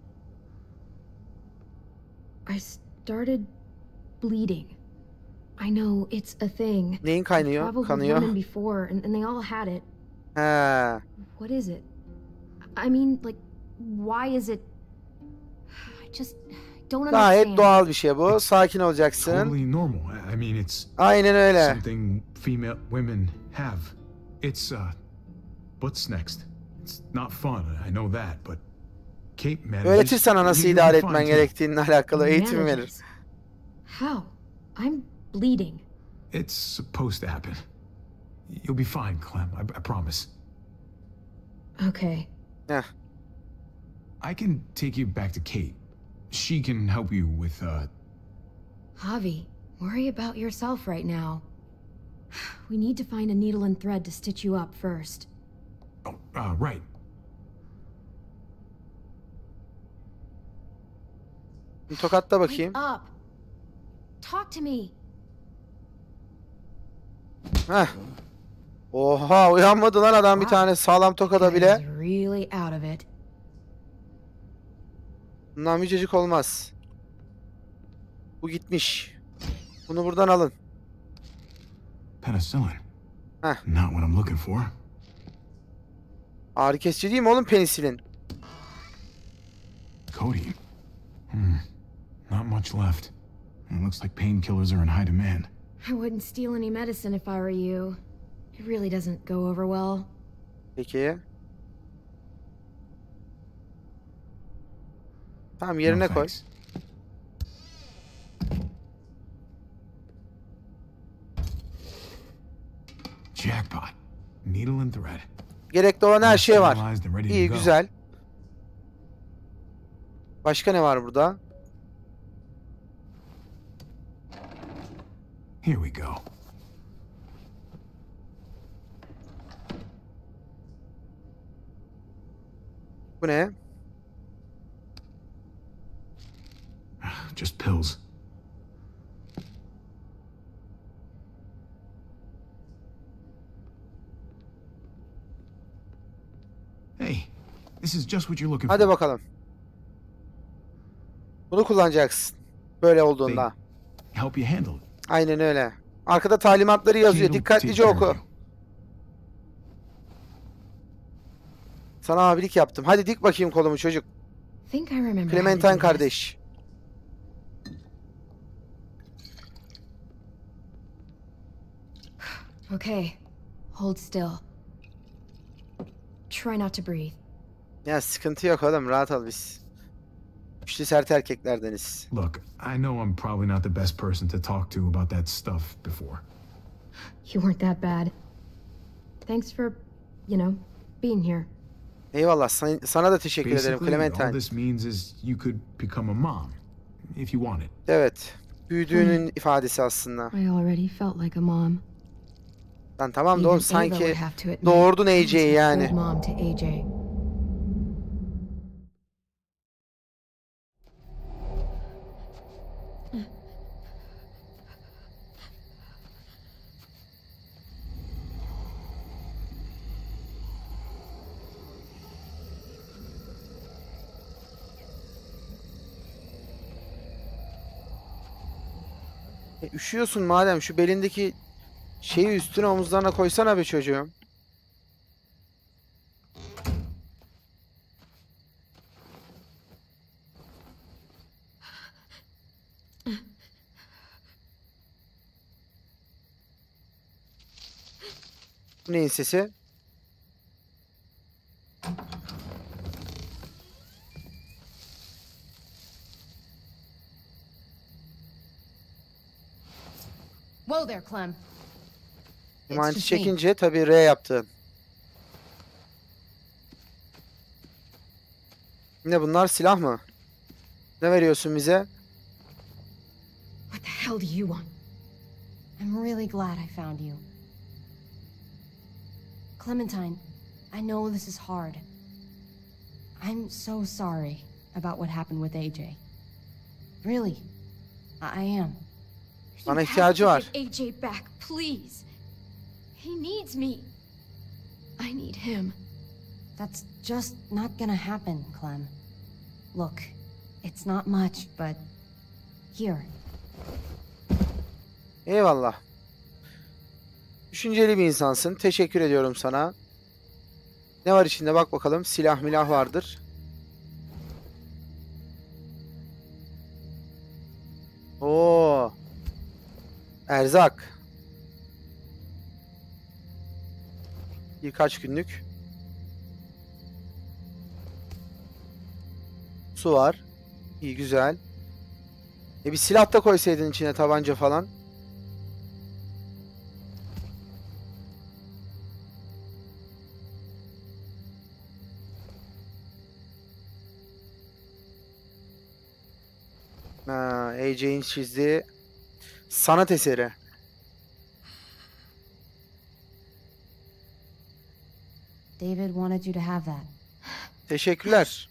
I started bleeding. I know it's a thing. Neyin I've kaynıyor? traveled with Kanıyor. women before, and, and they all had it. He. What is it? I mean, like, why is it? I just don't Gayet understand. doğal bir şey bu. Sakin olacaksın. Totally normal. I I mean, it's Aynen öyle. something female women have. It's uh, what's next? It's not fun. I know that, but Kate manages. Öğretir sana nasıl You'll be idare fine etmen too. gerektiğinle alakalı eğitim verir. Manages. How? I'm bleeding. It's supposed to happen. You'll be fine, Clem. I, I promise. Okay. Heh. I can take you back to Kate. She can help you with uh. Javi, worry about yourself right now. We need to find a needle and thread to stitch you up first. Oh, uh, right. Bir tokatla bakayım. Wake up. Talk to me. Heh. Oha uyanmadı lan adam bir tane sağlam tokada He's bile. really out of it. Bundan mücecik olmaz. Bu gitmiş. Bunu buradan alın. Penicillin. Heh. Not what I'm looking for. Ağrı kesici değil mi oğlum penisilin? Codeine. Hmm. Not much left. It looks like painkillers are in high demand. I wouldn't steal any medicine if I were you. It really doesn't go over well. Peki. Tamam yerine No koy. thanks. Jackpot. Needle and thread. Gerekli olan her şey var. Sterilized and ready to İyi go. güzel. Başka ne var burada? Here we go. Bu ne? Just pills. Hey, this is just what you're looking Hadi for. bakalım. Bunu kullanacaksın. Böyle olduğunda. Help you handle it. Aynen öyle. Arkada talimatları yazıyor. Kate will Dikkatlice take care oku. of you. Sana abilik yaptım. Hadi dik bakayım kolumu çocuk. Think I remember how to Clementine do this. kardeş. Okay. Hold still. Try not to breathe. Ya sıkıntı yok oğlum. Rahat ol biz. Güçlü sert erkeklerdeniz. Look, I know I'm probably not the best person to talk to about that stuff before. You weren't that bad. Thanks for, you know, being here. Eyvallah. Sana, sana da teşekkür ederim Basically, all Clementine. this means is you could become a mom, if you wanted. Evet. Büyüdüğünün ifadesi aslında. I already felt like a mom. Lan tamam da Even oğlum Ava sanki would have to admit, doğurdun I was A J'yi a yani. good mom to A J. E, üşüyorsun madem şu belindeki şeyi üstüne omuzlarına koysana be çocuğum. Bu neyin sesi? Whoa there, Clem. Emaneti just me. çekince tabii R yaptın. Ne bunlar, silah mı? Ne veriyorsun bize? What the hell do you want? I'm really glad I found you. Clementine, I know this is hard. I'm so sorry about what happened with A J. Really, I I am. Bana You have ihtiyacı to var. get A J back, please. He needs me. I need him. That's just not gonna happen, Clem. Look, it's not much, but here. Eyvallah. Düşünceli bir insansın. Teşekkür ediyorum sana. Ne var içinde bak bakalım. Silah milah vardır. Oo. Erzak. Birkaç günlük. Su var. İyi, güzel. E bir silah da koysaydın içine, tabanca falan. Ha, A J'in çizdiği sanat eseri. David wanted you to have that. Teşekkürler.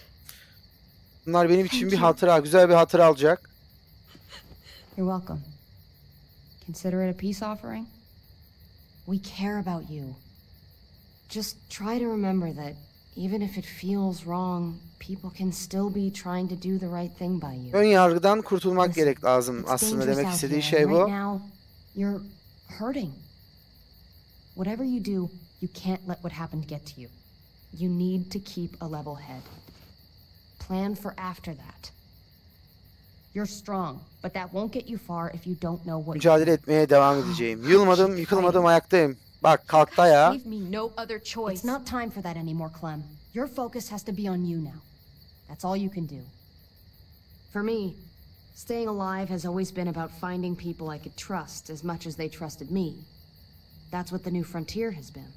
Bunlar benim için Thank bir you. hatıra, güzel bir hatıra olacak. You're welcome. Consider it a peace offering. We care about you. Just try to remember that even if it feels wrong, people can still be trying to do the right thing by you. Ön yargıdan kurtulmak Listen, gerek lazım. it's Aslında dangerous demek out istediği here, şey and bu. Right now, you're hurting. Whatever you do, you can't let what happened get to you. You need to keep a level head. Plan for after that. You're strong, but that won't get you far if you don't know what. Mücadele etmeye devam edeceğim. Yılmadım, yıkılmadım, ayaktayım. Bak, kalktı ayağa. Leave me no other choice. It's not time for that anymore, Clem. Your focus has to be on you now. That's all you can do. For me, staying alive has always been about finding people I could trust as much as they trusted me. That's what the new frontier has been.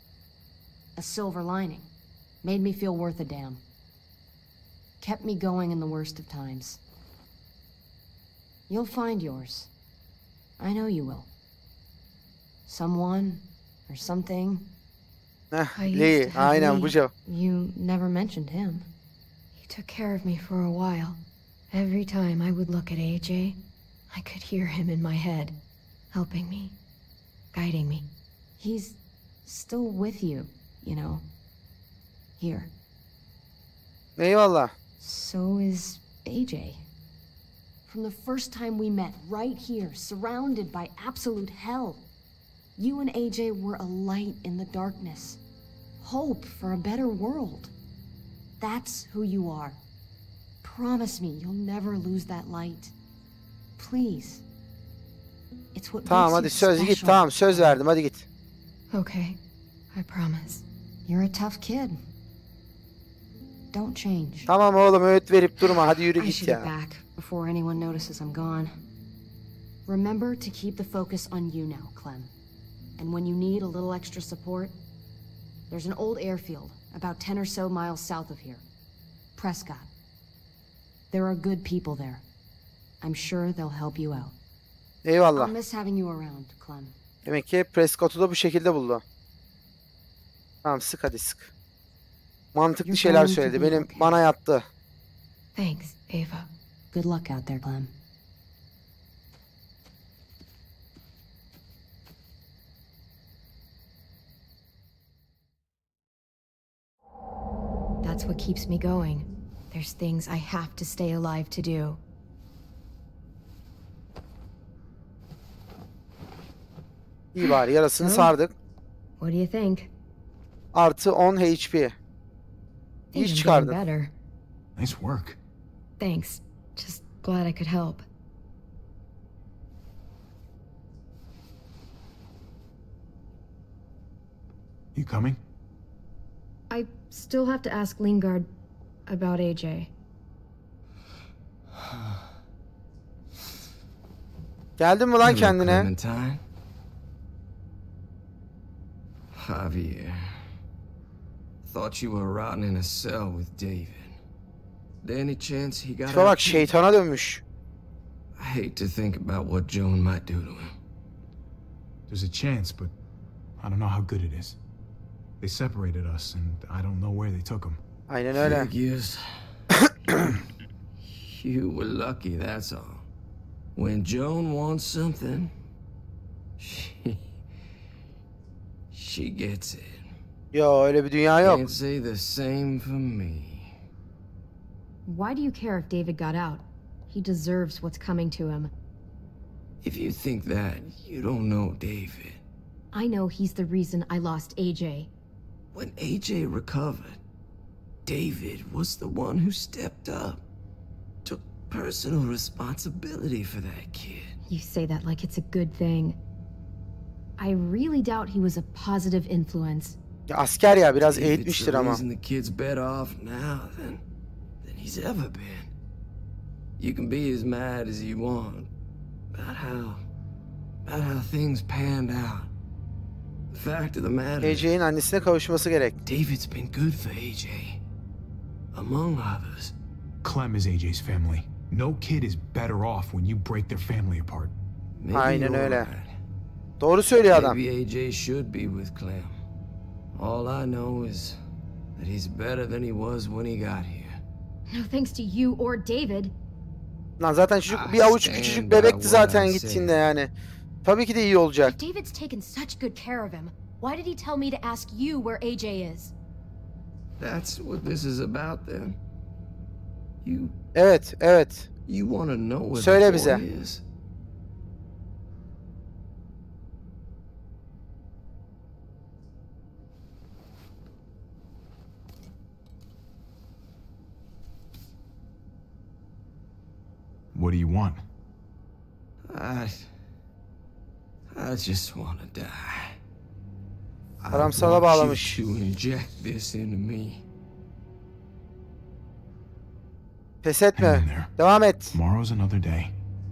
A silver lining. Made me feel worth a damn. Kept me going in the worst of times. You'll find yours. I know you will. Someone or something. Heh, I used Lee, to have aynen Lee. bu cevap. You never mentioned him. He took care of me for a while. Every time I would look at A J, I could hear him in my head, helping me, guiding me. He's still with you, you know. Here. Eyvallah. So is A J. From the first time we met, right here, surrounded by absolute hell, you and A J were a light in the darkness. Hope for a better world. That's who you are. Promise me you'll never lose that light. Please. It's what Tamam, makes hadi you söz git. special. Tamam, söz verdim, hadi git. Okay, I promise. You're a tough kid. Don't change. Tamam oğlum, öğüt verip durma, hadi yürü I git should get ya. back before anyone notices I'm gone. Remember to keep the focus on you now, Clem. And when you need a little extra support, there's an old airfield about ten or so miles south of here. Prescott. There are good people there. I'm sure they'll help you out. Eyvallah. I'll miss having you around, Clem. Demek ki Prescott'u da bu şekilde buldu. Tamam, sık hadi sık. Mantıklı You're şeyler going to söyledi. be Benim okay. bana yattı. Thanks, Ava. Good luck out there, Clem. That's what keeps me going. There's things I have to stay alive to do. İyi bari, yarasını Hı? sardık. What do you think? Artı on H P. Think İyi I'm getting çıkardın. better. Nice work. Thanks. Just glad I could help. You coming? I still have to ask Lingard about A J. Geldin mi lan Hello, kendine? Clementine. Javier. Thought you were rotting in a cell with David. There any chance he got Tipe bak, out? şeytana dönmüş. I hate to think about what Joan might do to him. There's a chance, but I don't know how good it is. They separated us, and I don't know where they took him. Aynen öyle. Figures. You were lucky, that's all. When Joan wants something, she she gets it. Yo, öyle bir dünya yok. Can't say the same for me. Why do you care if David got out? He deserves what's coming to him. If you think that, you don't know David. I know he's the reason I lost A J. When A J recovered, David was the one who stepped up. Took personal responsibility for that kid. You say that like it's a good thing. I really doubt he was a positive influence. Ya asker ya, biraz David's eğitmiştir the ama. reason the kid's better off now than, than he's ever been. You can be as mad as you want about how, about how things panned out. The fact of the matter A J'nin annesine kavuşması gerek. David's been good for A J, among others. Clem is A J's family. No kid is better off when you break their family apart. Maybe Aynen you're öyle. right. Doğru söylüyor adam. Maybe A J should be with Clem. All I know is that he's better than he was when he got here. No thanks to you or David. Lan zaten çocuk bir avuç küçücük bebekti zaten gittiğinde yani. Tabii ki de iyi olacak. If David's taken such good care of him, why did he tell me to ask you where A J is? That's what this is about then. You Evet, evet. You want to know where Söyle the bize. boy is? What do you want? I I just want to die. Adam I sana want bağlamış. you to inject this into me. Pes etme. Devam et. Tomorrow's another day.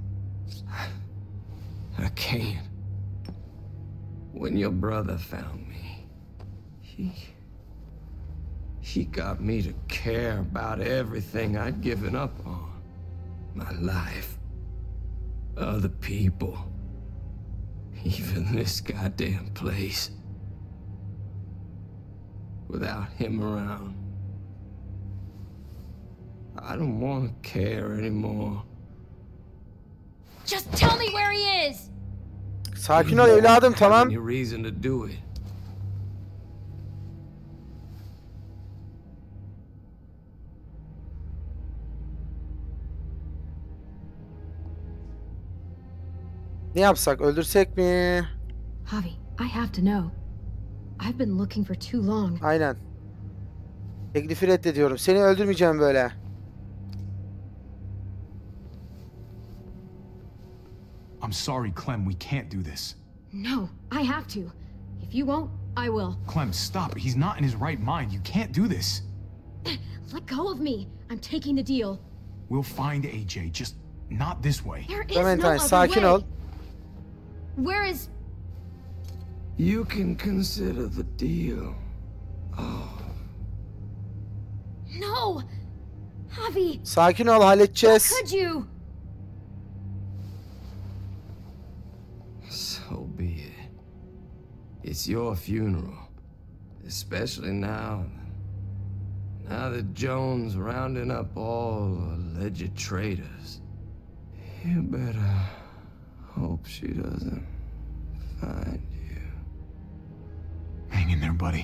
I can't. When your brother found me, he he got me to care about everything I'd given up on. My life, other people, even this goddamn place. Without him around, I don't want to care anymore. Just tell me where he is! Sakin ol evladım, tamam. Any reason to do it? Ne yapsak? Öldürsek mi? Javi, I have to know. I've been looking for too long. Aynen. Teklifi reddediyorum. Seni öldürmeyeceğim böyle. I'm sorry, Clem. We can't do this. No, I have to. If you won't, I will. Clem, stop. He's not in his right mind. You can't do this. Let go of me. I'm taking the deal. We'll find A J, just not this way. There is Clementine, no other sakin way. ol. Where is... You can consider the deal. Oh. No! Javi! Sakin ol, halledeceğiz. Could you? So be it. It's your funeral. Especially now. Now that Joan's rounding up all alleged traitors. You better hope she doesn't find you. Hang in there, buddy.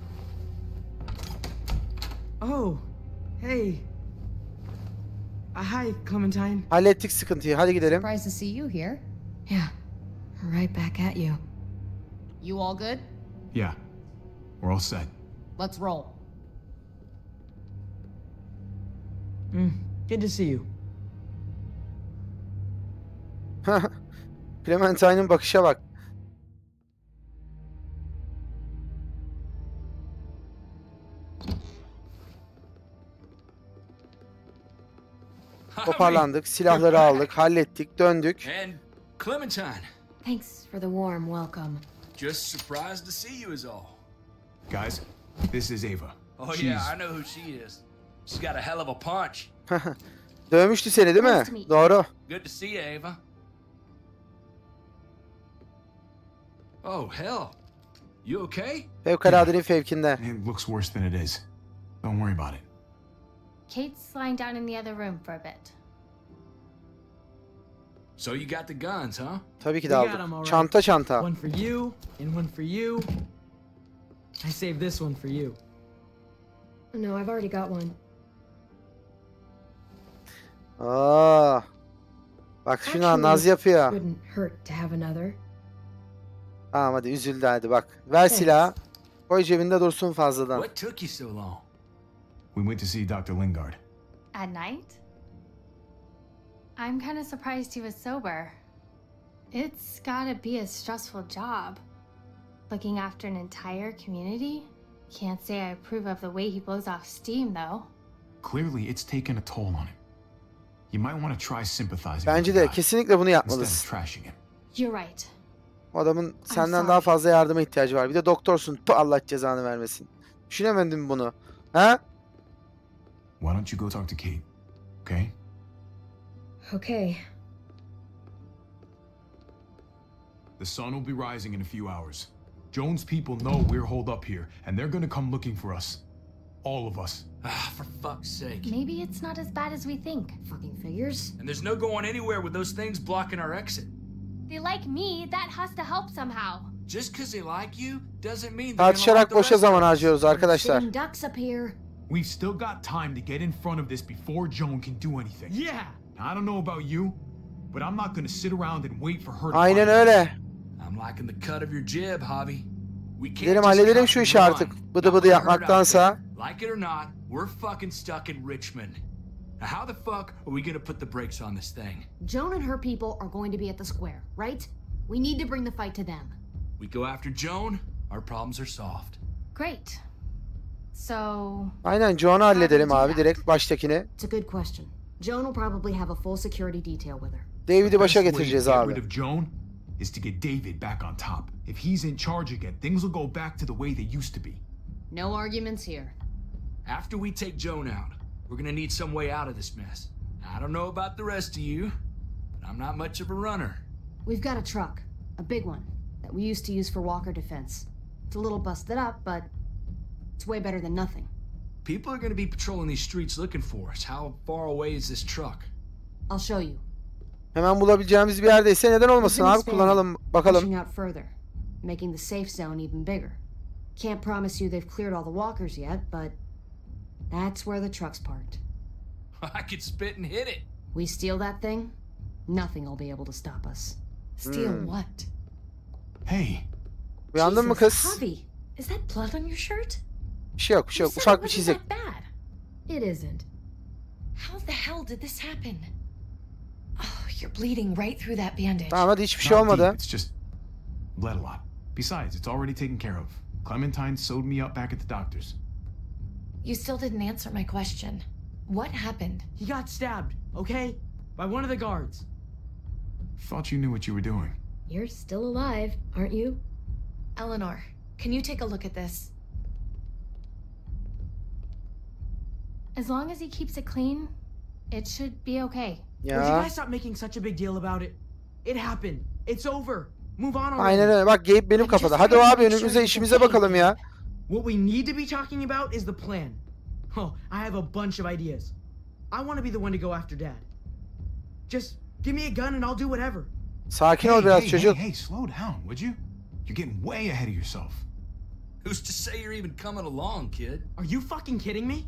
Oh, hey. Uh, hi, Clementine. Hallettik sıkıntıyı. Hadi gidelim. Surprised to see you here. Yeah, right back at you. You all good? Yeah, we're all set. Let's roll. Mm, good to see you. Clementine'in bakışa bak. Toparlandık, silahları aldık, hallettik, döndük. And Clementine. Thanks for the warm welcome. Just surprised to see you is all. Guys, this is Ava. Oh She's... yeah, I know who she is. She's got a hell of a punch. Dövmüştü seni değil mi? Doğru. Good to see you, Ava. Oh hell. You okay? Fevkaladenin fevkinde. It looks worse than it is. Don't worry about it. Kate's lying down in the other room for a bit. So you got the guns, huh? Tabii ki de aldım. Çanta çanta. One for you and one for you. I saved this one for you. No, I've already got one. Aa. Bak şuna naz yapıyor. Wouldn't hurt to have another. Tamam hadi üzüldü hadi bak. Ver silahı. Koy cebinde dursun fazladan. What took you so long? We went to see Doctor Lingard. At night? I'm kind of surprised he was sober. It's gotta be a stressful job. Looking after an entire community? Can't say I approve of the way he blows off steam, though. Clearly, it's taken a toll on him. You might want to try sympathizing. Bence de kesinlikle bunu yapmalısın. Trashing him. You're right. O adamın senden daha fazla yardıma ihtiyacı var. Bir de doktorsun. Puh, Allah cezanı vermesin. Düşünemedin mi bunu? Ha? Why don't you go talk to Kate? Okay? Okay. The sun will be rising in a few hours. Jones' people know we're holed up here, and they're gonna come looking for us. All of us. Ah, for fuck's sake. Maybe it's not as bad as we think. Fucking figures. And there's no going anywhere with those things blocking our exit. They like me, that has to help somehow. Just because they like you doesn't mean they're gonna like Tartışarak the boşa rest zaman of us. harcıyoruz arkadaşlar. Sitting ducks up here. We've still got time to get in front of this before Joan can do anything. Yeah. Now, I don't know about you, but I'm not gonna sit around and wait for her to Aynen find öyle. I'm liking the cut of your jib, Javi. We can't Gidelim just halledelim cut şu and işi run. artık. Bıdı bıdı Now, we're hurt out yapmaktansa. there. Like it or not, we're fucking stuck in Richmond. Now, how the fuck are we gonna put the brakes on this thing? Joan and her people are going to be at the square, right? We need to bring the fight to them. We go after Joan, our problems are solved. Great. So... Aynen Joan'u halledelim abi direkt baştakini. It's a good question. Joan will probably have a full security detail with her. David'i başa The best way getireceğiz to get abi. rid of Joan is to get David back on top. If he's in charge again, things will go back to the way they used to be. No arguments here. After we take Joan out, we're gonna need some way out of this mess. I don't know about the rest of you, but I'm not much of a runner. We've got a truck, a big one, that we used to use for Walker defense. It's a little busted up, but it's way better than nothing. People are gonna be patrolling these streets looking for us. How far away is this truck? I'll show you. Hemen bulabileceğimiz bir yerdeyse neden olmasın abi, kullanalım bakalım. Pushing out further, making the safe zone even bigger. Can't promise you they've cleared all the walkers yet, but that's where the truck's parked. I could spit and hit it. We steal that thing, nothing will be able to stop us. Steal Hmm. what? Hey. Uyandın mı kız? Javi, is that blood on your shirt? Bir şey yok, bir şey yok. You said Ufak it bir wasn't çizik. that bad. It isn't. How the hell did this happen? Oh, you're bleeding right through that bandage. Tamam hadi hiçbir şey Not olmadı. deep, it's just bled a lot. Besides, it's already taken care of. Clementine sewed me up back at the doctor's. You still didn't answer my question. What happened? He got stabbed, okay? By one of the guards. Thought you knew what you were doing. You're still alive, aren't you? Eleanor, can you take a look at this? As long as he keeps it clean, it should be okay. Would you Ya. guys stop making such a big deal about it? It happened. It's over. Move on already. Aynen öyle. Bak Gabe benim kafada. Hadi o abi önümüze işimize bakalım ya. What we need to be talking about is the plan. Oh, I have a bunch of ideas. I want to be the one to go after Dad. Just give me a gun and I'll do whatever. Sakin ol Hey, biraz hey, çocuk. hey, hey, slow down, would you? You're getting way ahead of yourself. Who's to say you're even coming along, kid? Are you fucking kidding me?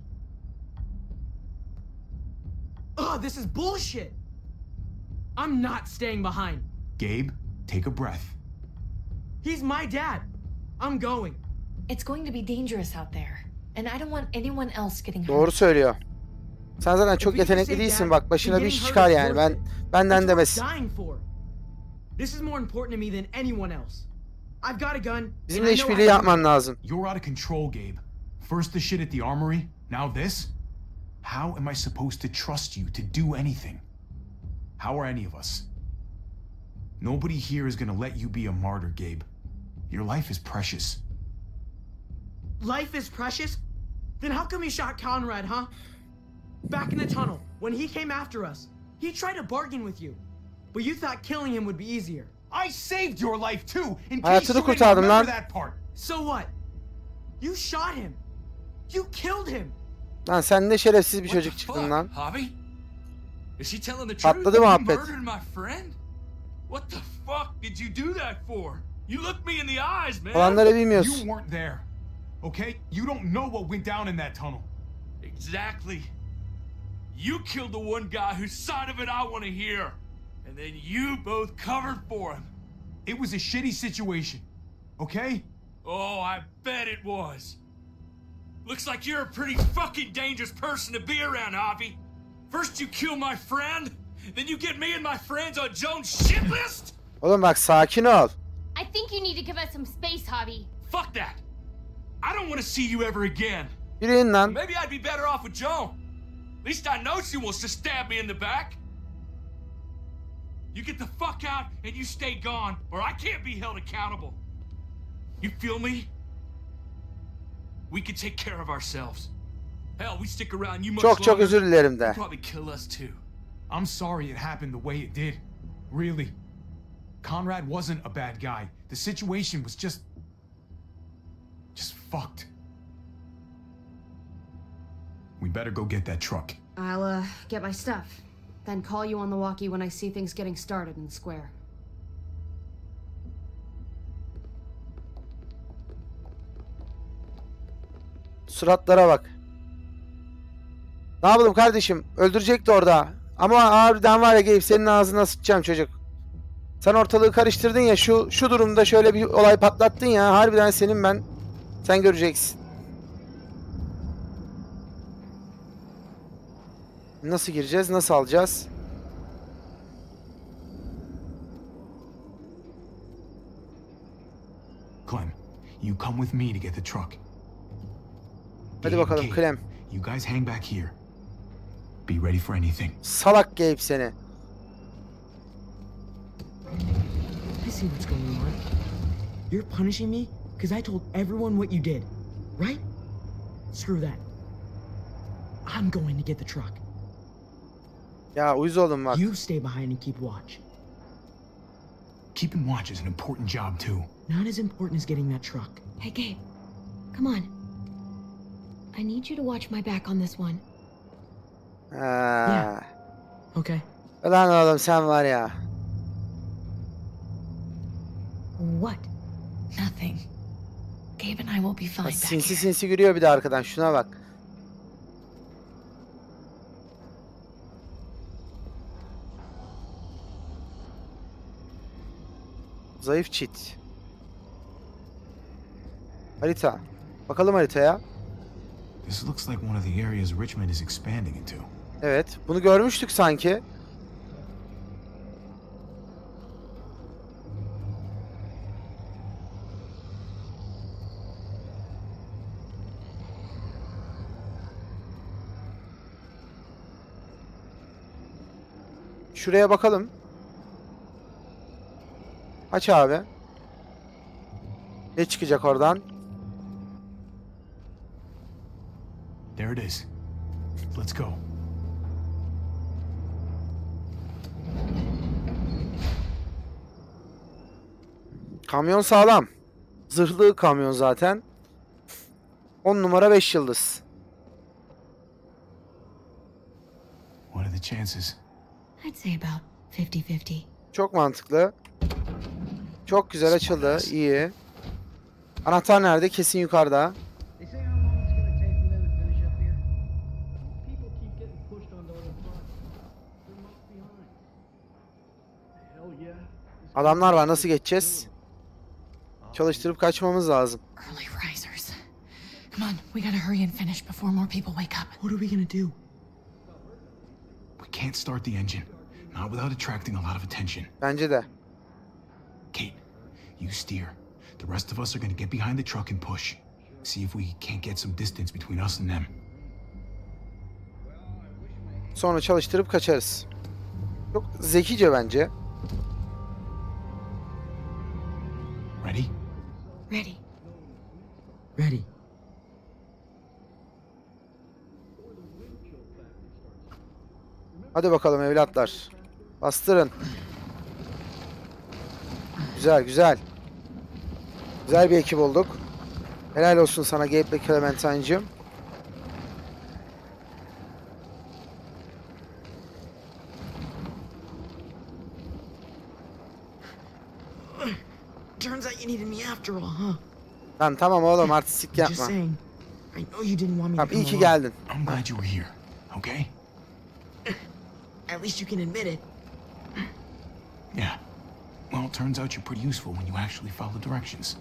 Ugh, this is bullshit. I'm not staying behind. Gabe, take a breath. He's my dad. I'm going. It's going to be dangerous out there. And I don't want anyone else getting hurt. Doğru söylüyor. Sen zaten çok yetenekli değilsin bak. Başına bir iş çıkar yani. Ben benden demesin. Dying for. This is more important to me than anyone else. I've got a gun. Bizimle işbirliği yapman lazım. You're out of control, Gabe. First the shit at the armory, now this? How am I supposed to trust you to do anything? How are any of us? Nobody here is gonna let you be a martyr, Gabe. Your life is precious. Life is precious? Then how come you shot Conrad, huh? Back in the tunnel, when he came after us, he tried to bargain with you. But you thought killing him would be easier. I saved your life too, in case Hayatını you didn't kurtardım remember lan. that part. So what? You shot him. You killed him. Lan sen ne şerefsiz bir What çocuk the çıktın fuck, lan. Javi? Is he telling the truth? Patladı You muhabbet. murdered my friend? What the fuck did you do that for? You looked me in the eyes, man. Olanları bilmiyorsun. You weren't there, okay? You don't know what went down in that tunnel. Exactly. You killed the one guy whose side of it I want to hear. And then you both covered for him. It was a shitty situation, okay? Oh, I bet it was. Looks like you're a pretty fucking dangerous person to be around, Javi. First you kill my friend, then you get me and my friends on Jones' shit list? Oğlum bak sakin ol. I think you need to give us some space, Javi. Fuck that. I don't want to see you ever again. Yürüyün lan. Maybe I'd be better off with Joan. At least I know she wants to stab me in the back. You get the fuck out and you stay gone, or I can't be held accountable. You feel me? We can take care of ourselves. Hell, we stick around you much Çok çok longer, özür dilerim they'll de. probably kill us too. I'm sorry it happened the way it did. Really. Conrad wasn't a bad guy. The situation was just... just fucked. We better go get that truck. I'll, uh, get my stuff. Then call you on the walkie when I see things getting started in the square. Suratlara bak. Ne yapalım kardeşim? Öldürecekti orada. Ama harbiden var ya Gabe senin ağzına sıçacağım çocuk. Sen ortalığı karıştırdın ya şu şu durumda şöyle bir olay patlattın ya. Harbiden senin ben. Sen göreceksin. Nasıl gireceğiz? Nasıl alacağız? Clem, you come with me to get the truck. Hadi Gabe, bakalım Kate, Clem. You guys hang back here. Be ready for anything. Salak Gabe seni. I see what's going on. You're punishing me because I told everyone what you did, right? Screw that. I'm going to get the truck. Ya uyuz oldum bak. You stay behind and keep watch. Keeping watch is an important job too. Not as important as getting that truck. Hey, Gabe. Come on. I need you to watch my back on this one. Ha. Okay. Ulan oğlum sen var ya. What? Nothing. Gabe and I will be fine back Sinsi here. sinsi gülüyor bir de arkadan. Şuna bak. Zayıf çit. Harita. Bakalım haritaya. This looks like one of the areas Richmond is expanding into. Evet. Bunu görmüştük sanki. Şuraya bakalım. Aç abi. Ne çıkacak oradan? There it is. Let's go. Kamyon sağlam. Zırhlı kamyon zaten. on numara beş yıldız. What are the chances? I'd say about fifty fifty. Çok mantıklı. Çok güzel açıldı. İyi. Anahtar nerede? Kesin yukarıda. Adamlar var. Nasıl geçeceğiz? Çalıştırıp kaçmamız lazım. Early risers. Come on, we gotta hurry and finish before more people wake up. What are we gonna do? We can't start the engine. Not without attracting a lot of attention. Bence de. Kate, you steer. The rest of us are gonna get behind the truck and push. See if we can't get some distance between us and them. Sonra çalıştırıp kaçarız. Çok zekice bence. Ready? Ready. Hadi bakalım evlatlar. Bastırın. Güzel güzel. Güzel bir ekip olduk. Helal olsun sana Gabe ve Clementine'cığım. Turns out you needed me after all, huh? Lan tamam oğlum artistik Just yapma. saying. I know you didn't want me to Tamam come iyi ki along. geldin. I'm glad you were here, okay? At least you can admit it. Yeah. Well, it turns out you're pretty useful when you actually follow directions.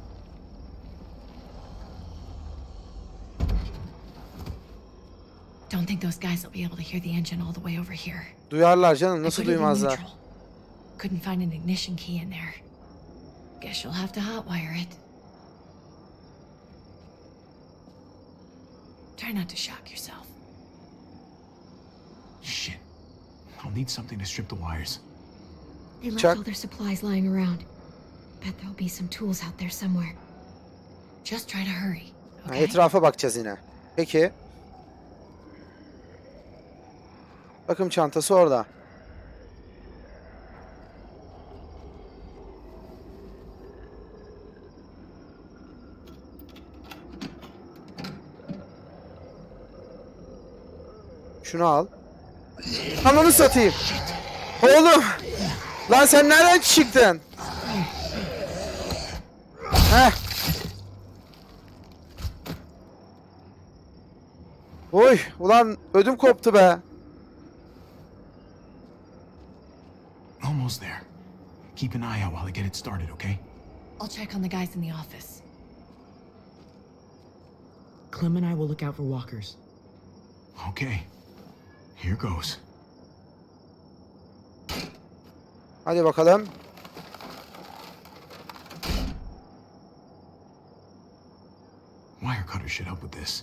Don't think those guys will be able to hear the engine all the way over here. Duyarlar canım, I nasıl put it in duymazlar? neutral. Couldn't find an ignition key in there. Guess you'll have to hotwire it. Try not to shock yourself. Shit. I'll need something to strip the wires. They left Chuck. all their supplies lying around. Bet there'll be some tools out there somewhere. Just try to hurry. Ha, etrafa bakacağız yine. Peki. Bakım çantası orada. Şunu al. Ananı satayım. Oğlum. Lan sen nereden çıktın? Heh. Oy. Ulan ödüm koptu be. Almost there. Keep an eye out while I get it started, okay? I'll check on the guys in the office. Clem and I will look out for walkers. Okay. Here goes. Hadi bakalım. Wire cutter should help with this.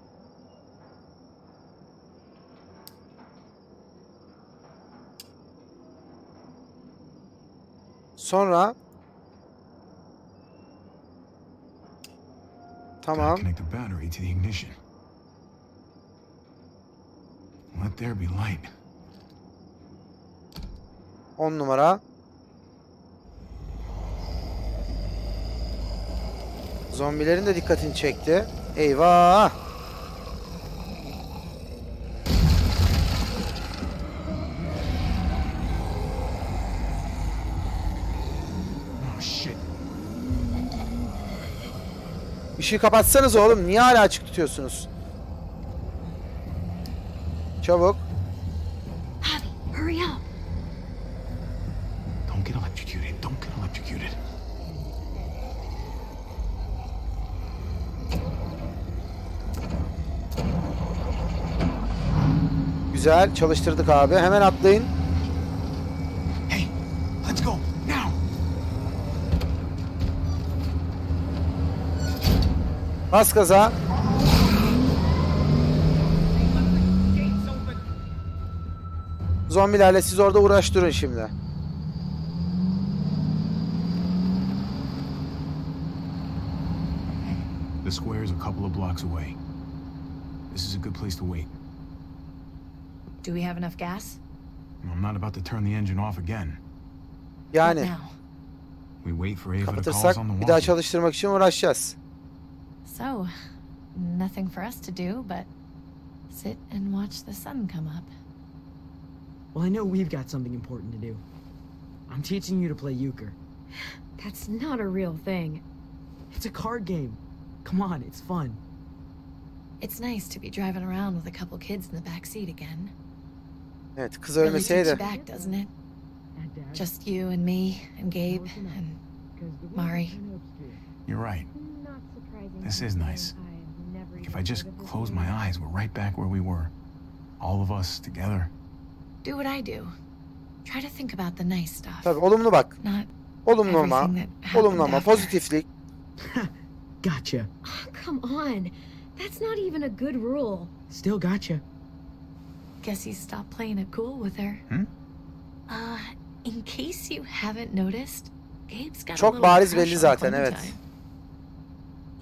Sonra tamam. Connect the battery to the ignition. Let there be light. on numara. Zombilerin de dikkatini çekti. Eyvah! Oh shit. Işığı kapatsanız oğlum. Niye hala açık tutuyorsunuz? Çabuk. Javi, hurry up. Don't get electrocuted. Don't get electrocuted. Güzel. Çalıştırdık abi. Hemen atlayın. Hey, let's go now. Bas gaza. Zombilerle siz orada uğraştırın şimdi. The square is a couple of blocks away. This is a good place to wait. Do we have enough gas? I'm not about to turn the engine off again. Yani What now? We wait for Ava to call us kapatırsak on the bir daha walkie. çalıştırmak için uğraşacağız. So, nothing for us to do but sit and watch the sun come up. Well, I know we've got something important to do. I'm teaching you to play euchre. That's not a real thing. It's a card game. Come on, it's fun. It's nice to be driving around with a couple kids in the back seat again. Evet, kız Really takes ölmeseydi. you back, doesn't it? Just you and me and Gabe and Mari. You're right. This is nice. Like if I just close my eyes, we're right back where we were. All of us together. Do what I do. Try to think about the nice stuff. Tabii olumlu bak. Not Olumlu ama. everything that happened Olumlu ama. after. Pozitiflik. Gotcha. Oh, come on. That's not even a good rule. Still gotcha. Guess you stopped playing it cool with her. Hmm? Uh, in case you haven't noticed, Gabe's got a Çok little bariz crush belli on zaten, evet. Clementine.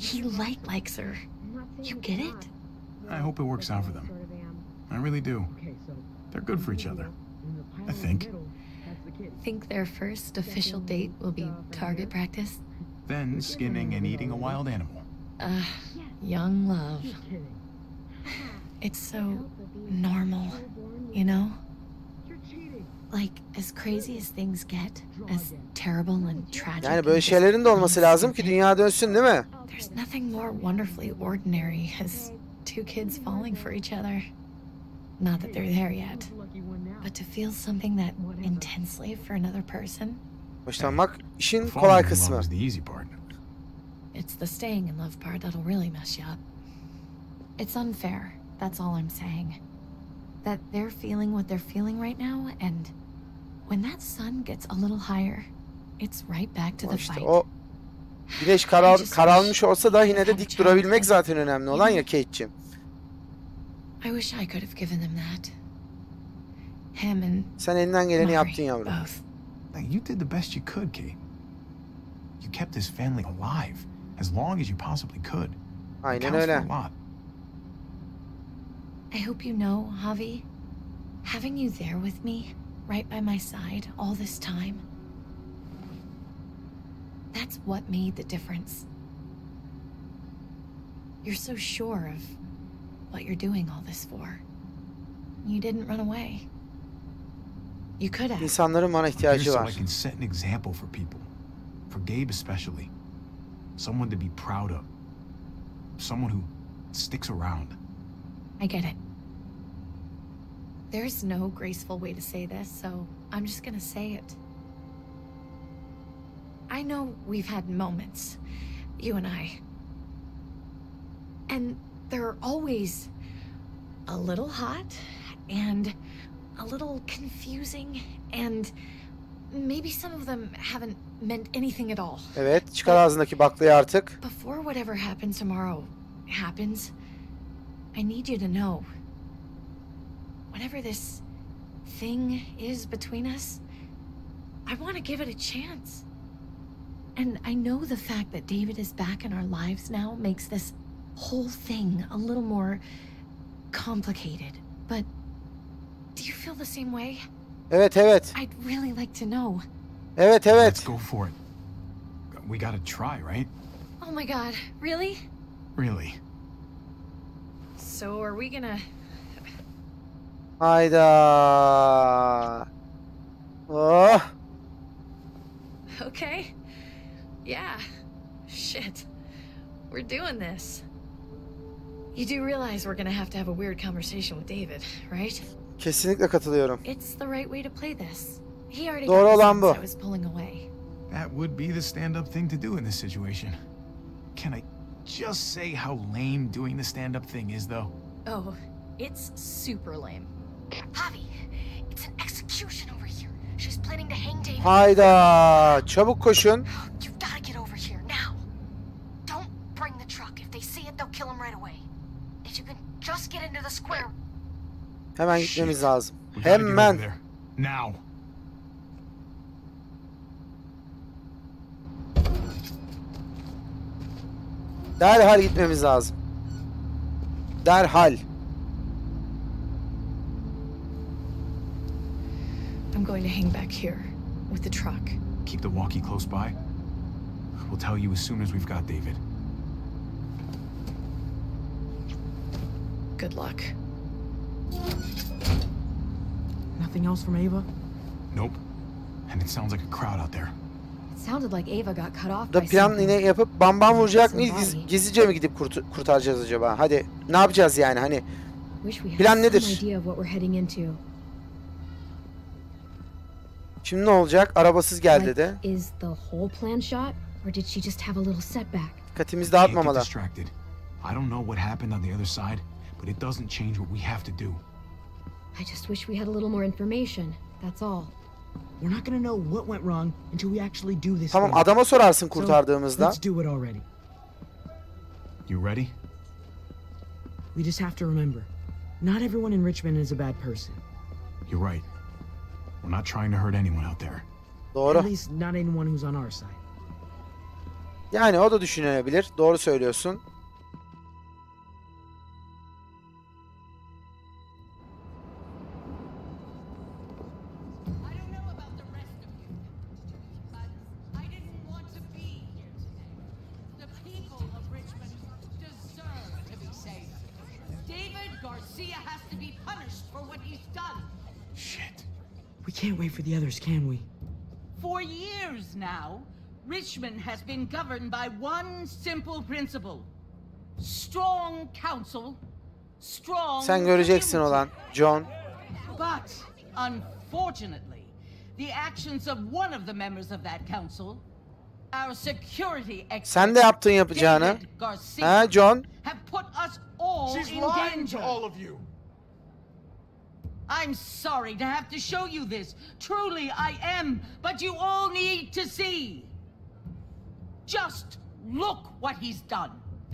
He like likes her. You get it? I hope it works out for them. I really do. They're good for each other. I think. Think their first official date will be target practice? Then skinning and eating a wild animal. Uh, young love. It's so normal, you know? Like, as crazy as things get, as terrible and tragic. Yani böyle şeylerin de olması lazım ki dünya dönsün, değil mi? There's nothing more wonderfully ordinary as two kids falling for each other. Not that they're there yet, but to feel something that intensely for another person. Hoşlanmak işin kolay kısmı. It's the staying in love part that'll really mess you up. It's unfair, that's all I'm saying. That they're feeling what they're feeling right now, and when that sun gets a little higher, it's right back to the İşte fight. o güneş karal, karalmış olsa da yine de dik durabilmek zaten önemli olan ya Kate'cim. I wish I could have given them that. Him and Sen elinden geleni Mari, yaptın yavrum. both. You did the best you could, Kate. You kept this family alive as long as you possibly could. Aynen Counts for öyle. a lot. I hope you know, Javi, having you there with me, right by my side, all this time, that's what made the difference. You're so sure of what you're doing all this for. You didn't run away. You could have. İnsanların bana ihtiyacı So I var. can set an example for people. For Gabe especially. Someone to be proud of. Someone who sticks around. I get it. There's no graceful way to say this, so I'm just gonna say it. I know we've had moments, you and I. And they're always a little hot and a little confusing, and maybe some of them haven't meant anything at all. Evet, çıkar ağzındaki baklayı artık. Before whatever happens tomorrow happens, I need you to know. Whatever this thing is between us, I want to give it a chance. And I know the fact that David is back in our lives now makes this whole thing a little more complicated. But do you feel the same way? Evet, evet. I'd really like to know. Evet, evet. Let's go for it. We gotta try, right? Oh my god, really? Really. So are we gonna... Hayda. Oh. Okay. Yeah. Shit. We're doing this. You do realize we're gonna have to have a weird conversation with David, right? Kesinlikle katılıyorum. It's the right way to play this. He already Doğru got the olan sense bu. I was pulling away. That would be the stand-up thing to do in this situation. Can I just say how lame doing the stand-up thing is, though? Oh, it's super lame. Javi, it's an execution over here. She's planning to hang David. Hayda. Çabuk koşun. You've got to get over here now. Don't bring the truck. If they see it, they'll kill him right away. If you can just get into the square. Hemen gitmemiz lazım. We gotta get over Hemen. there. Now. Derhal gitmemiz lazım. Derhal. I'm going to hang back here with the truck. Keep the walkie close by. We'll tell you as soon as we've got David. Good luck. Nothing else from Ava? Nope. And it sounds like a crowd out there. It sounded like Ava got cut off Da by plan something. yine yapıp bam bam vuracak mıyız? Somebody. Giz- Gizlice mi gidip kurt- kurtaracağız acaba? Hadi ne yapacağız yani hani? Wish we had Plan some nedir? idea of what we're heading into. Şimdi ne olacak? Arabasız gel Like, dedi. is the whole plan shot, or did she just have a little setback? Dikkatimizi Can't get dağıtmamalı. distracted. I don't know what happened on the other side, but it doesn't change what we have to do. I just wish we had a little more information. That's all. We're not gonna know what went wrong until we actually do this Tamam thing. adama sorarsın So, kurtardığımızda. let's do it already. You ready? We just have to remember, not everyone in Richmond is a bad person. You're right. We're not trying to hurt anyone out there. Doğru. At least not anyone who's on our side. Yani o da düşünülebilir. Doğru söylüyorsun. We can't wait for the others, can we? For years now, Richmond has been governed by one simple principle. Strong council, strong Sen göreceksin olan John. But unfortunately, the actions of one of the members of that council, our security expert, Sen de yaptın yapacağını. Ha John? have put us all She's in lying danger. to all of you. I'm sorry to have to show you this. Truly, I am. But you all need to see. Just look what he's done.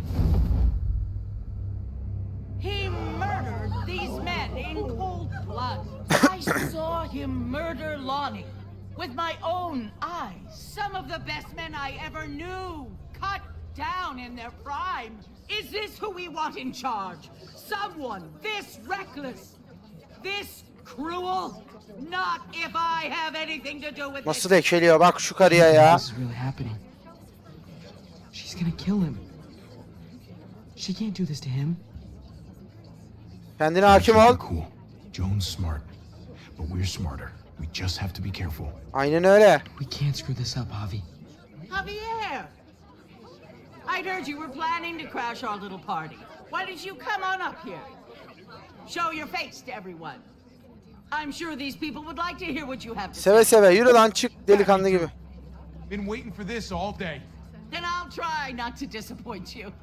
He murdered these men in cold blood. I saw him murder Lonnie with my own eyes. Some of the best men I ever knew, cut down in their prime. Is this who we want in charge? Someone this reckless? This cruel? Not if I have anything to do with it. Nasıl dekeliyor bak şu karıya ya. This is really happening. She's gonna kill him. She can't do this to him. Kendine hakim ol. Cool. Joan's smart, but we're smarter. We just have to be careful. Aynen öyle. We can't screw this up, Javi. Javier! I'd heard you were planning to crash our little party. Why did you come on up here? Show your face to everyone. I'm sure these people would like to hear what you have to say. Seve seve yürü lan çık delikanlı gibi. Been waiting for this all day. Then I'll try not to disappoint you.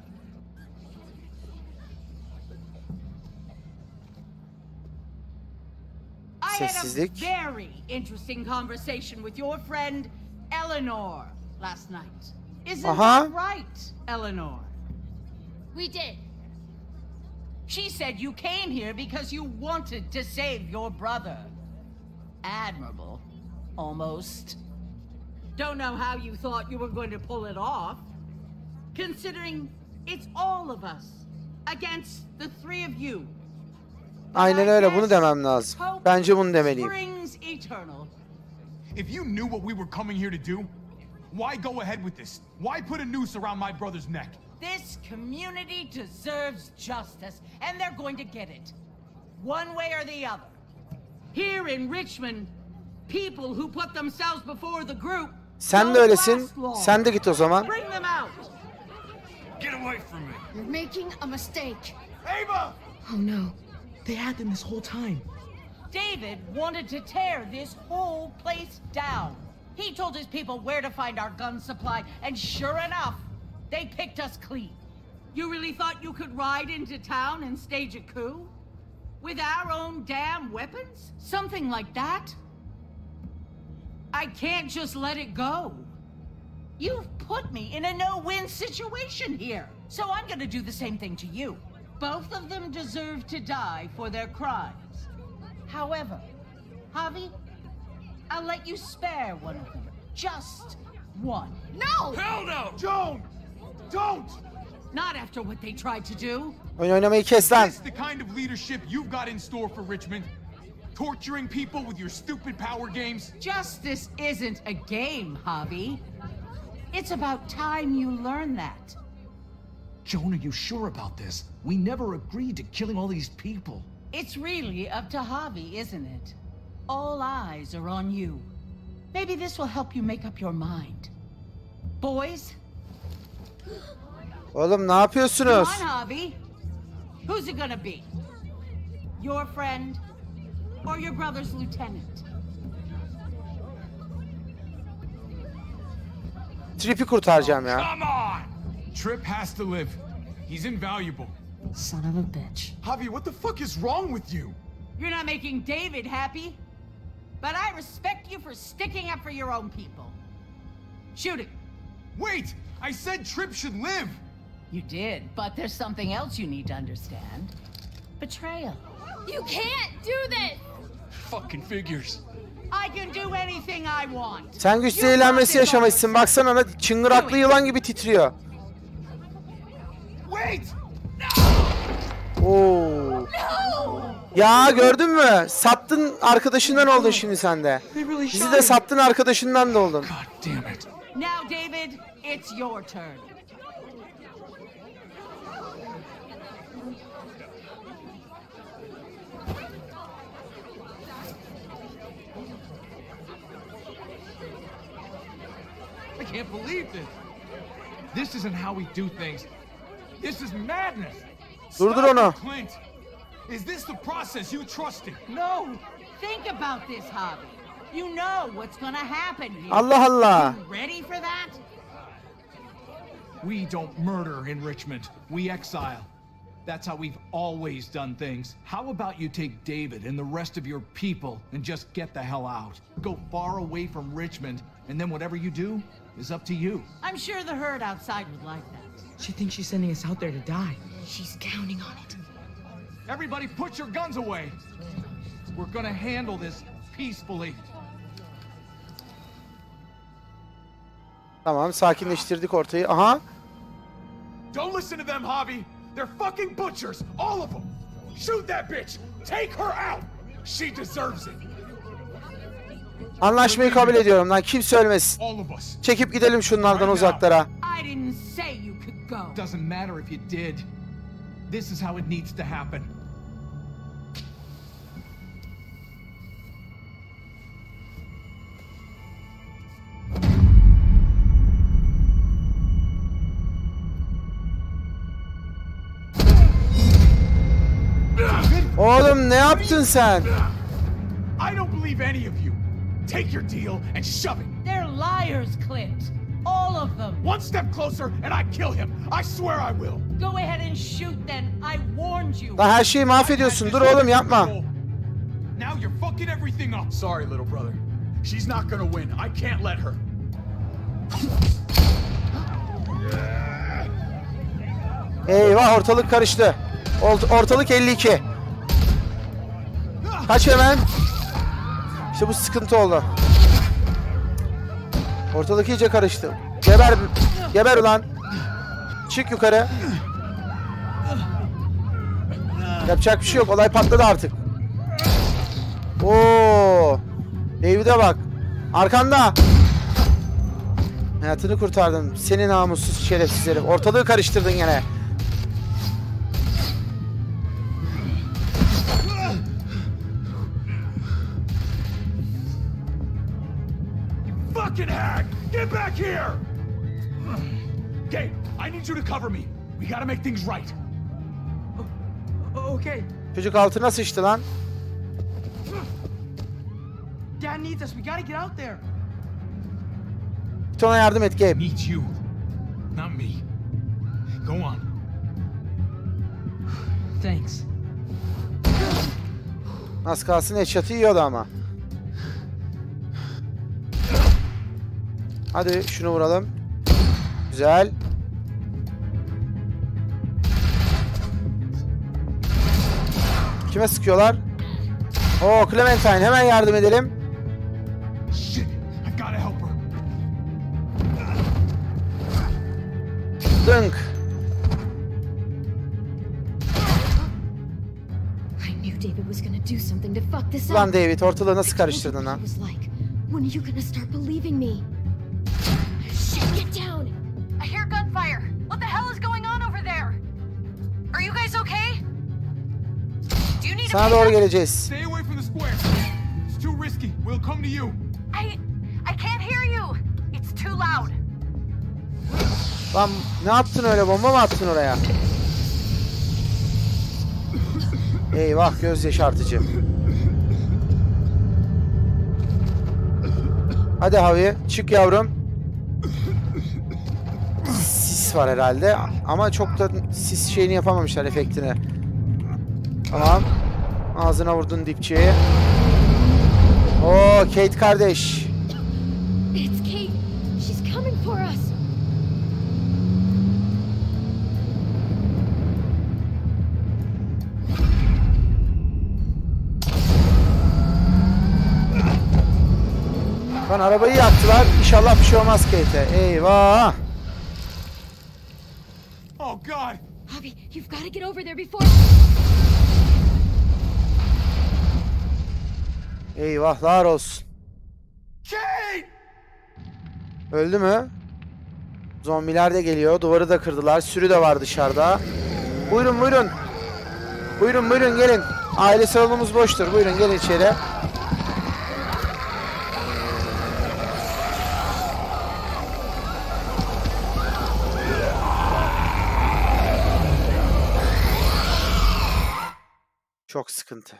I had a Sessizlik. very interesting conversation with your friend Eleanor last night. Isn't Aha. that right, Eleanor? We did. She said you came here because you wanted to save your brother. Admirable. Almost. Don't know how you thought you were going to pull it off. Considering it's all of us against the three of you. Aynen öyle bunu demem lazım. Bence bunu demeliyim. Springs eternal. If you knew what we were coming here to do, why go ahead with this? Why put a noose around my brother's neck? This community deserves justice, and they're going to get it. One way or the other. Here in Richmond, people who put themselves before the group. Sen de öylesin. Sen de git o zaman. Bring them out. Get away from me. You're making a mistake. Ava! Oh no. They had them this whole time. David wanted to tear this whole place down. He told his people where to find our gun supply, and sure enough, they picked us clean. You really thought you could ride into town and stage a coup? With our own damn weapons? Something like that? I can't just let it go. You've put me in a no-win situation here, so I'm gonna do the same thing to you. Both of them deserve to die for their crimes. However, Javi, I'll let you spare one of them. Just one. No! Hell no! Joan! Don't! Not after what they tried to do. Oyun oynamayı kes lan. Is this the kind of leadership you've got in store for Richmond? Torturing people with your stupid power games? Justice isn't a game, Javi. It's about time you learn that. Joan, are you sure about this? We never agreed to killing all these people. It's really up to Javi, isn't it? All eyes are on you. Maybe this will help you make up your mind. Boys? Oğlum ne yapıyorsunuz? Come on, Javi. Who's it gonna be? Your friend or your brother's lieutenant? Trip'i kurtaracağım ya. Come on! Trip has to live. He's invaluable. Son of a bitch. Javi, what the fuck is wrong with you? You're not making David happy. But I respect you for sticking up for your own people. Shoot it. Wait! I said Trip should live! You did, but there's something else you need to understand. Betrayal. You can't do this! Fucking figures. I can do anything I want. Sen güç zehirlenmesi yaşamışsın. Baksana ona çıngıraklı yılan gibi titriyor. Wait! Oo. Ya gördün mü? Sattın arkadaşından oldun şimdi sen de. Bizi de sattın arkadaşından da oldun. God damn it. Now, David, it's your turn. I can't believe this. This isn't how we do things. This is madness. Durdur onu. Clint, is this the process you trusted? No. Think about this, Javi. You know what's gonna happen here. Allah Allah. You ready for that? We don't murder in Richmond. We exile. That's how we've always done things. How about you take David and the rest of your people and just get the hell out? Go far away from Richmond, and then whatever you do is up to you. I'm sure the herd outside would like that. She thinks she's sending us out there to die. She's counting on it. Everybody put your guns away. We're gonna handle this peacefully. Tamam, sakinleştirdik ortayı. Aha. Don't listen to them, Javi. They're fucking butchers, all of them. Shoot that bitch. Take her out. She deserves it. Anlaşmayı kabul ediyorum lan. Kimse ölmesin. All of us. Çekip gidelim şunlardan uzaklara. I didn't say you could go. Doesn't matter if you did. This is how it needs to happen. Oğlum ne yaptın sen? I don't believe any of you. Take your deal and shove it. They're liars, Clint. All of them. One step closer and I kill him. I swear I will. Go ahead and shoot then. I warned you. Lan her şeyi mahvediyorsun. Dur oğlum yapma. Now you're fucking everything up. Sorry, little brother. She's not gonna win. I can't let her. Eyvah, ortalık karıştı. Ortalık elli iki. Kaç hemen. İşte bu sıkıntı oldu. Ortalık iyice karıştı. Geber, geber ulan. Çık yukarı. Yapacak bir şey yok. Olay patladı artık. Oo. David'e bak. Arkanda. Hayatını kurtardım. Seni namussuz şerefsiz herif. Ortalığı karıştırdın gene. Fucking hack! Get back here! Gabe, I need you to cover me. We gotta make things right. Okay. Çocuk altına sıçtı lan. Dad needs us. We gotta get out there. Git ona yardım et Gabe. Needs you, not me. Go on. Thanks. Az kalsın headshot'ı yiyordu ama. Hadi şunu vuralım. Güzel. Kime sıkıyorlar? Oo, Clementine, hemen yardım edelim. Shit, I gotta help her. Dınk. I knew David was gonna do something to fuck this up. Ulan David, ortalığı nasıl karıştırdın ha? When are you gonna start believing me? Shit, get down! I hear gunfire. What the hell is going on over there? Are you guys okay? Do you need a Sana doğru geleceğiz. Stay away from the square. It's too risky. We'll come to you. I I can't hear you. It's too loud. Lan ne yaptın öyle? Bomba mı attın oraya? Eyvah, göz yaşartıcı. Hadi Javi, çık yavrum. Sis var herhalde ama çok da sis şeyini yapamamışlar, efektini. Tamam. Ağzına vurdun dipçiyi. Oo, Kate kardeş. It's Kate. She's coming for us. Lan arabayı yaktılar. İnşallah bir şey olmaz Kate'e. Eyvah. Oh God. Javi, you've got to get over there before... Eyvahlar olsun. Kate! Öldü mü? Zombiler de geliyor. Duvarı da kırdılar. Sürü de var dışarıda. Buyurun buyurun. Buyurun buyurun gelin. Aile salonumuz boştur. Buyurun gelin içeri. Çok sıkıntı.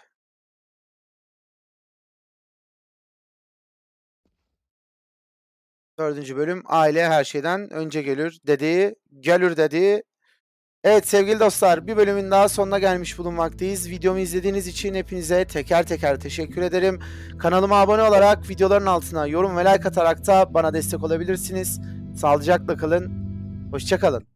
Dördüncü bölüm aile her şeyden önce gelir dediği, gelir dediği. Evet sevgili dostlar, bir bölümün daha sonuna gelmiş bulunmaktayız. Videomu izlediğiniz için hepinize teker teker teşekkür ederim. Kanalıma abone olarak, videoların altına yorum ve like atarak da bana destek olabilirsiniz. Sağlıcakla kalın, hoşça kalın.